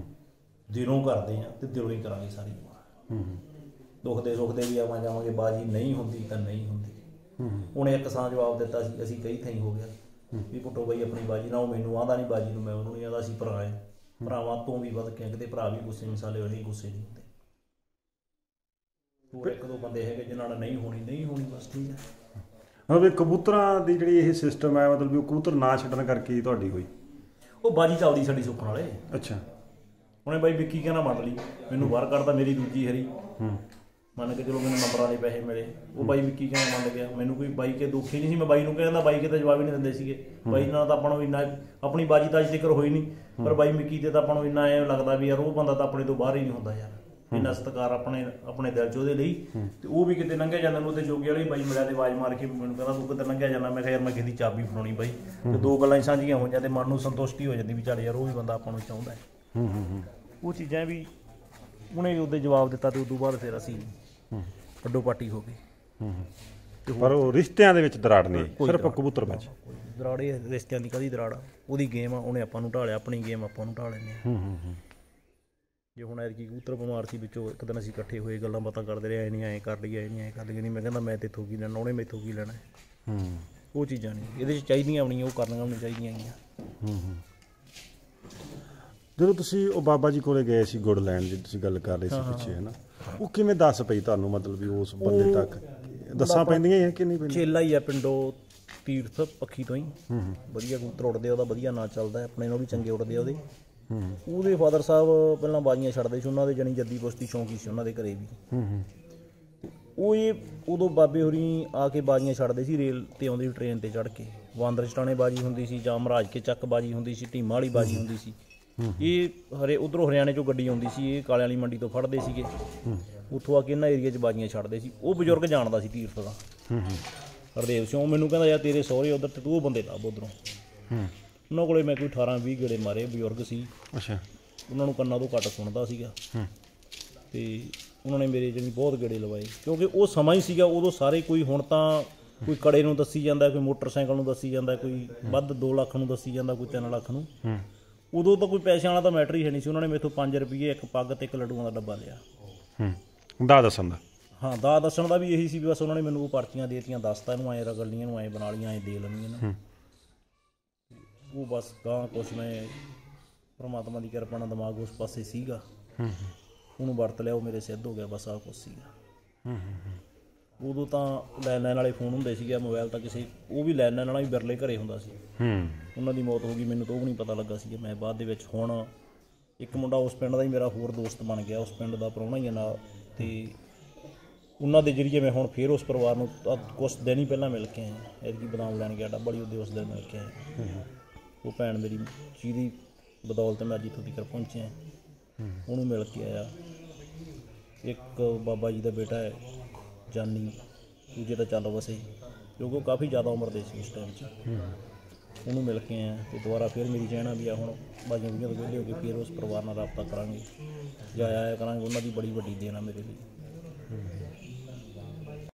ਦਿਲੋਂ ਕਰਦੇ ਆ ਤੇ ਦਿਲੋਂ ਹੀ ਕਰਾਂਗੇ ਸਾਰੀ ਉਮਰ। ਦੁੱਖ ਦੇ ਸੁੱਖ ਦੇ ਵੀ ਆਵਾਂ ਜਾਵਾਂਗੇ, ਬਾਜੀ ਨਹੀਂ ਹੁੰਦੀ ਤਾਂ ਨਹੀਂ ਹੁੰਦੀ। ਉਹਨੇ ਇੱਕ ਸਾਂ ਜਵਾਬ ਦਿੱਤਾ ਸੀ, ਅਸੀਂ ਕਈ ਥਾਈਂ ਹੋ ਗਿਆ ਵੀ ਭੁੱਟੋ ਬਾਈ ਆਪਣੀ ਬਾਜੀ ਨਾ, ਉਹ ਮੈਨੂੰ ਆਂਦਾ ਨਹੀਂ ਬਾਜੀ ਨੂੰ, ਮੈਂ ਉਹਨੂੰ ਨਹੀਂ ਆਂਦਾ, ਅਸੀਂ ਭਰਾ ਆ, ਭਰਾਵਾਂ ਤੋਂ ਵੀ ਵੱਧ ਕੇ ਕਿਤੇ ਭਰਾ ਵੀ ਗੁੱਸੇ ਮਿਸਾਲੇ ਹੋਏ ਨਹੀਂ, ਗੁੱਸੇ ਨਹੀਂ ਹੁੰਦੇ। ਹੋਰ ਇੱਕ ਦੋ ਬੰਦੇ ਹੈਗੇ ਜਿਨ੍ਹਾਂ ਨਾਲ ਨਹੀਂ ਹੋਣੀ ਨਹੀਂ ਹੋਣੀ ਬਸ ਠੀਕ ਹੈ। ਮਤਲਬ ਇਹ ਕਬੂਤਰਾਂ ਦੀ ਜਿਹੜੀ ਇਹ ਸਿਸਟਮ ਹੈ, ਮਤਲਬ ਵੀ ਉਹ ਕਬੂਤਰ ਨਾ ਛੱਡਣ ਕਰਕੇ ਹੀ ਤੁਹਾਡੀ ਹੋਈ? ਉਹ ਬਾਜੀ ਚੱਲਦੀ ਸਾਡੀ ਸੁੱਖਣ ਵਾਲੇ। ਅੱਛਾ। ਉਹਨੇ ਬਾਈ ਵਿੱਕੀ ਕਹਿੰਦਾ ਮੰਨ ਲਈ, ਮੈਨੂੰ ਬਾਹਰ ਕੱਢਦਾ, ਮੇਰੀ ਦੂਜੀ ਹਰੀ ਹੂੰ ਮੰਨ ਕੇ ਚਲੋ ਮੈਨੂੰ ਨੰਬਰਾਂ ਦੇ ਪੈਸੇ ਮਿਲੇ। ਉਹ ਬਾਈ ਵਿੱਕੀ ਕਹਿੰਦਾ ਮੰਨ ਗਿਆ, ਮੈਨੂੰ ਕੋਈ ਬਾਈ ਕੇ ਦੁੱਖ ਹੀ ਨਹੀਂ ਸੀ। ਮੈਂ ਬਾਈ ਨੂੰ ਕਹਿੰਦਾ, ਬਾਈ ਕੇ ਤਾਂ ਜਵਾਬ ਹੀ ਨਹੀਂ ਦਿੰਦੇ ਸੀਗੇ। ਬਾਈ ਨਾਲ ਤਾਂ ਆਪਾਂ ਨੂੰ ਇੰਨਾ ਆਪਣੀ ਬਾਜੀ ਤਾਂ ਅੱਜ ਤੱਕ ਹੋਈ ਨਹੀਂ, ਪਰ ਬਾਈ ਵਿੱਕੀ ਤੇ ਤਾਂ ਆਪਾਂ ਨੂੰ ਇੰਨਾ ਐਂ ਲੱਗਦਾ ਵੀ ਯਾਰ ਉਹ ਬੰਦਾ ਤਾਂ ਆਪਣੇ ਤੋਂ ਬਾਹਰ ਹੀ ਨਹੀਂ ਹੁੰਦਾ ਯਾਰ। ਇੰਨਾ ਸਤਿਕਾਰ ਆਪਣੇ ਆਪਣੇ ਦਿਲ 'ਚ ਉਹਦੇ ਲਈ। ਤੇ ਉਹ ਵੀ ਕਿਤੇ ਲੰਘਿਆ ਜਾਂਦਾ, ਉਹਦੇ ਜੋਗੇ ਵਾਲੀ ਬਾਈ ਮਿਲਿਆ ਤੇ ਆਵਾਜ਼ ਮਾਰ ਕੇ ਮੈਨੂੰ ਕਹਿੰਦਾ ਤੂੰ ਕਿਤੇ ਲੰਘਿਆ ਜਾਂਦਾ। ਮੈਂ ਕਿਹਾ ਯਾਰ ਮੈਂ ਕਿਸੇ ਦੀ ਚਾਬੀ ਫੜਾਉਣੀ ਬਾਈ, ਤੇ ਦੋ ਗੱਲਾਂ ਸਾਂਝੀਆਂ ਹੋ ਜਾਂਦੇ, ਮਨ ਨੂੰ ਸੰਤੁਸ਼ਟੀ ਹੋ ਜਾਂਦੀ ਵੀ ਚੱਲ ਯਾਰ ਉਹ ਵੀ ਬੰਦਾ ਆਪਾਂ ਨੂੰ ਚਾਹੁੰਦਾ ਹੈ। ਹੂੰ ਹੂੰ ਹੂੰ ਉਹ ਚੀਜ਼ਾਂ ਵੀ ਉਹਨੇ ਉਹਦੇ ਜਵਾਬ ਦਿੱਤਾ ਤੇ ਉਦੋਂ ਬਾਅਦ ਫਿਰ ਅਸੀਂ ਅੱਡੋ ਪਾਟੀ ਹੋ ਗਈ। ਹੂੰ ਪਰ ਉਹ ਰਿਸ਼ਤਿਆਂ ਦੇ ਵਿੱਚ ਦਰਾੜ ਨਹੀਂ, ਸਿਰਫ ਕਬੂਤਰ ਵਿੱਚ ਦਰਾੜ। ਇਹ ਰਿਸ਼ਤਿਆਂ ਦੀ ਕਦੀ ਦਰਾੜ ਆ, ਉਹਦੀ ਗੇਮ ਆ, ਉਹਨੇ ਆਪਾਂ ਨੂੰ ਢਾਲਿਆ, ਆਪਣੀ ਗੇਮ ਆਪਾਂ ਨੂੰ ਢਾਲ ਲੈਂਦੇ ਹੂੰ ਹੂੰ ਹੂੰ ਜੇ ਹੁਣ ਐਤਕੀ ਕਬੂਤਰ ਬਿਮਾਰ ਸੀ, ਵਿੱਚੋਂ ਇੱਕ ਦਿਨ ਅਸੀਂ ਇਕੱਠੇ ਹੋਏ ਗੱਲਾਂ ਬਾਤਾਂ ਕਰਦੇ ਰਹੇ, ਐ ਨਹੀਂ ਐਂ ਕਰ ਲਈ, ਐ ਨਹੀਂ ਐਂ ਕਰ ਲਈ। ਨਹੀਂ ਮੈਂ ਕਹਿੰਦਾ ਮੈਂ ਤੇਥੋਂ ਕੀ ਲੈਣਾ, ਉਹਨੇ ਮੈਥੋਂ ਕੀ ਲੈਣਾ। ਹੂੰ ਉਹ ਚੀਜ਼ਾਂ ਨਹੀਂ ਇਹਦੇ 'ਚ ਚਾਹੀਦੀਆਂ ਆਪਣੀਆਂ, ਉਹ ਕਰਨੀਆਂ ਵੀ ਚਾਹੀਦੀਆਂ ਹੈਗੀਆਂ। ਹੂੰ ਹੂੰ ਜਦੋਂ ਤੁਸੀਂ ਉਹ ਬਾਬਾ ਜੀ ਕੋਲੇ ਗਏ ਸੀ ਗੁੜ ਲੈਣ ਦੀ ਤੁਸੀਂ ਗੱਲ ਕਰ ਰਹੇ ਸੀ ਪਿੱਛੇ, ਹੈ ਨਾ, ਉਹ ਕਿਵੇਂ ਦੱਸ ਪਈ ਤੁਹਾਨੂੰ, ਮਤਲਬ ਵੀ ਉਸ ਬੰਦੇ ਤੱਕ ਦੱਸਾਂ ਪੈਂਦੀਆਂ ਹੀ ਕਿ ਨਹੀਂ ਪੈਂਦੀਆਂ? ਚੇਲਾ ਹੀ ਆ ਪਿੰਡੋਂ ਤੀਰਥ ਪੱਖੀ ਤੋਂ ਹੀ। ਵਧੀਆ ਕਬੂਤਰ ਉੱਡਦੇ, ਉਹਦਾ ਵਧੀਆ ਨਾਂ ਚੱਲਦਾ, ਆਪਣੇ ਨਾਲ ਵੀ ਚੰਗੇ ਉੱਡਦੇ ਉਹਦੇ। ਉਹਦੇ ਫਾਦਰ ਸਾਹਿਬ ਪਹਿਲਾਂ ਬਾਜ਼ੀਆਂ ਛੱਡਦੇ ਸੀ, ਉਹਨਾਂ ਦੇ ਜਾਣੀ ਜੱਦੀ ਪੁਸ਼ਤੀ ਸ਼ੌਂਕੀ ਸੀ ਉਹਨਾਂ ਦੇ ਘਰੇ ਵੀ। ਉਹ ਇਹ ਉਦੋਂ ਬਾਬੇ ਹੋਰੀ ਆ ਕੇ ਬਾਜ਼ੀਆਂ ਛੱਡਦੇ ਸੀ, ਰੇਲ ਤੇ ਆਉਂਦੇ ਸੀ ਟ੍ਰੇਨ ਤੇ ਚੜ੍ਹ ਕੇ। ਵਾਂਦਰ ਚਟਾਣੇ ਬਾਜੀ ਹੁੰਦੀ ਸੀ, ਜਾਂ ਮਹਾਰਾਜ ਕੇ ਚੱਕ ਬਾਜੀ ਹੁੰਦੀ ਸੀ, ਢੀਮਾਂ ਵਾਲੀ ਬਾਜੀ ਹੁੰਦੀ ਸੀ। ਇਹ ਹਰੇ ਉਧਰੋਂ ਹਰਿਆਣੇ ਚੋਂ ਗੱਡੀ ਆਉਂਦੀ ਸੀ, ਇਹ ਕਾਲਿਆਂ ਵਾਲੀ ਮੰਡੀ ਤੋਂ ਫੜਦੇ ਸੀਗੇ, ਉੱਥੋਂ ਆ ਕੇ ਇਹਨਾਂ ਏਰੀਆ 'ਚ ਬਾਜ਼ੀਆਂ ਛੱਡਦੇ ਸੀ। ਉਹ ਬਜ਼ੁਰਗ ਜਾਣਦਾ ਸੀ ਤੀਰਥ ਦਾ, ਹਰਦੇਵ ਸਿੰਘ। ਮੈਨੂੰ ਕਹਿੰਦਾ ਯਾਰ ਤੇਰੇ ਸਹੁਰੇ ਉੱਧਰ ਤੇ ਤੂੰ ਉਹ ਬੰਦੇ ਲੱਭ ਉੱਧਰੋਂ। ਉਹਨਾਂ ਕੋਲੇ ਮੈਂ ਕੋਈ ਅਠਾਰਾਂ ਵੀਹ ਗੇੜੇ ਮਾਰੇ, ਬਜ਼ੁਰਗ ਸੀ। ਅੱਛਾ। ਉਹਨਾਂ ਨੂੰ ਕੰਨਾਂ ਤੋਂ ਘੱਟ ਸੁਣਦਾ ਸੀਗਾ, ਤੇ ਉਹਨਾਂ ਨੇ ਮੇਰੇ ਜਿਹੜੀ ਬਹੁਤ ਗੇੜੇ ਲਵਾਏ, ਕਿਉਂਕਿ ਉਹ ਸਮਾਂ ਹੀ ਸੀਗਾ ਉਦੋਂ। ਸਾਰੇ ਕੋਈ ਹੁਣ ਤਾਂ ਕੋਈ ਕੜੇ ਨੂੰ ਦੱਸੀ ਜਾਂਦਾ, ਕੋਈ ਮੋਟਰਸਾਈਕਲ ਨੂੰ ਦੱਸੀ ਜਾਂਦਾ, ਕੋਈ ਵੱਧ ਦੋ ਲੱਖ ਨੂੰ ਦੱਸੀ ਜਾਂਦਾ, ਕੋਈ ਤਿੰਨ ਲੱਖ ਨੂੰ। ਉਦੋਂ ਤਾਂ ਕੋਈ ਪੈਸਿਆਂ ਵਾਲਾ ਤਾਂ ਮੈਟਰ ਹੀ ਹੈ ਨਹੀਂ ਸੀ। ਉਹਨਾਂ ਨੇ ਮੈਥੋਂ ਪੰਜ ਰੁਪਈਏ ਇੱਕ ਪੱਗ ਤੇ ਇੱਕ ਲੱਡੂਆਂ ਦਾ ਡੱਬਾ ਲਿਆ। ਹੂੰ ਦਾ ਦੱਸਣ ਦਾ? ਹਾਂ, ਦਾ ਦੱਸਣ ਦਾ ਵੀ ਇਹੀ ਸੀ ਵੀ ਬਸ ਉਹਨਾਂ ਨੇ ਮੈਨੂੰ ਉਹ ਪਰਚੀਆਂ ਦੇ ਦਿੱਤੀਆਂ, ਦੱਸਤਾ ਇਹਨੂੰ ਐਂ ਰਗੜ ਲਈਆਂ, ਇਹਨੂੰ ਐਂ ਬਣਾ ਲਈਆਂ, ਐਂ ਦੇ ਲੈਣੀਆਂ ਇਹਨੂੰ। ਉਹ ਬਸ ਗਾਂ ਕੁਛ ਮੈਂ ਪਰਮਾਤਮਾ ਦੀ ਕਿਰਪਾ ਨਾਲ ਦਿਮਾਗ ਉਸ ਪਾਸੇ ਸੀਗਾ, ਉਹਨੂੰ ਵਰਤ ਲਿਆ, ਉਹ ਮੇਰੇ ਸਿੱਧ ਹੋ ਗਿਆ, ਬਸ ਆਹ ਕੁਛ ਸੀਗਾ। ਉਦੋਂ ਤਾਂ ਲੈਂਡਲਾਈਨ ਵਾਲੇ ਫੋਨ ਹੁੰਦੇ ਸੀਗੇ, ਮੋਬਾਈਲ ਤਾਂ ਕਿਸੇ, ਉਹ ਵੀ ਲੈਂਡਲਾਈਨ ਵਾਲਾ ਵੀ ਬਿਰਲੇ ਘਰੇ ਹੁੰਦਾ ਸੀ। ਉਹਨਾਂ ਦੀ ਮੌਤ ਹੋ ਗਈ, ਮੈਨੂੰ ਤਾਂ ਉਹ ਵੀ ਨਹੀਂ ਪਤਾ ਲੱਗਾ ਸੀ ਮੈਂ ਬਾਅਦ ਦੇ ਵਿੱਚ। ਹੁਣ ਇੱਕ ਮੁੰਡਾ ਉਸ ਪਿੰਡ ਦਾ ਹੀ ਮੇਰਾ ਹੋਰ ਦੋਸਤ ਬਣ ਗਿਆ, ਉਸ ਪਿੰਡ ਦਾ ਪ੍ਰਾਹੁਣਾ ਹੀ ਆ ਨਾਲ, ਤੇ ਉਹਨਾਂ ਦੇ ਜ਼ਰੀਏ ਮੈਂ ਹੁਣ ਫਿਰ ਉਸ ਪਰਿਵਾਰ ਨੂੰ ਕੁਛ ਦਿਨ ਹੀ ਪਹਿਲਾਂ ਮਿਲ ਕੇ ਆਇਆ। ਐਤਕੀ ਬਦਾਮ ਲੈਣ ਗਿਆ ਡੱਬਾ ਵਾਲੀ, ਉਹਦੇ ਉਸ ਦਿਨ ਮਿਲ ਕੇ ਆਇਆ। ਉਹ ਭੈਣ ਮੇਰੀ ਜਿਹਦੀ ਬਦੌਲਤ ਮੈਂ ਅੱਜ ਇੱਥੋਂ ਤੱਕ ਪਹੁੰਚਿਆ, ਉਹਨੂੰ ਮਿਲ ਕੇ ਆਇਆ। ਇੱਕ ਬਾਬਾ ਜੀ ਦਾ ਬੇਟਾ ਹੈ ਜਾਨੀ, ਦੂਜੇ ਤਾਂ ਚੱਲ ਵਸੇ, ਕਿਉਂਕਿ ਉਹ ਕਾਫੀ ਜ਼ਿਆਦਾ ਉਮਰ ਦੇ ਸੀ ਉਸ ਟਾਈਮ 'ਚ। ਉਹਨੂੰ ਮਿਲ ਕੇ ਆਇਆ, ਅਤੇ ਦੁਬਾਰਾ ਫਿਰ ਮੇਰੀ ਕਹਿਣਾ ਵੀ ਆ ਹੁਣ ਬਾਜੀਆਂ ਬੁਝੀਆਂ ਤੋਂ ਵਿਹਲੇ ਹੋ ਕੇ ਫਿਰ ਉਸ ਪਰਿਵਾਰ ਨਾਲ ਰਾਬਤਾ ਕਰਾਂਗੇ, ਜਾਂ ਆਇਆ ਕਰਾਂਗੇ। ਉਹਨਾਂ ਦੀ ਬੜੀ ਵੱਡੀ ਦੇਣ ਆ ਮੇਰੇ ਲਈ।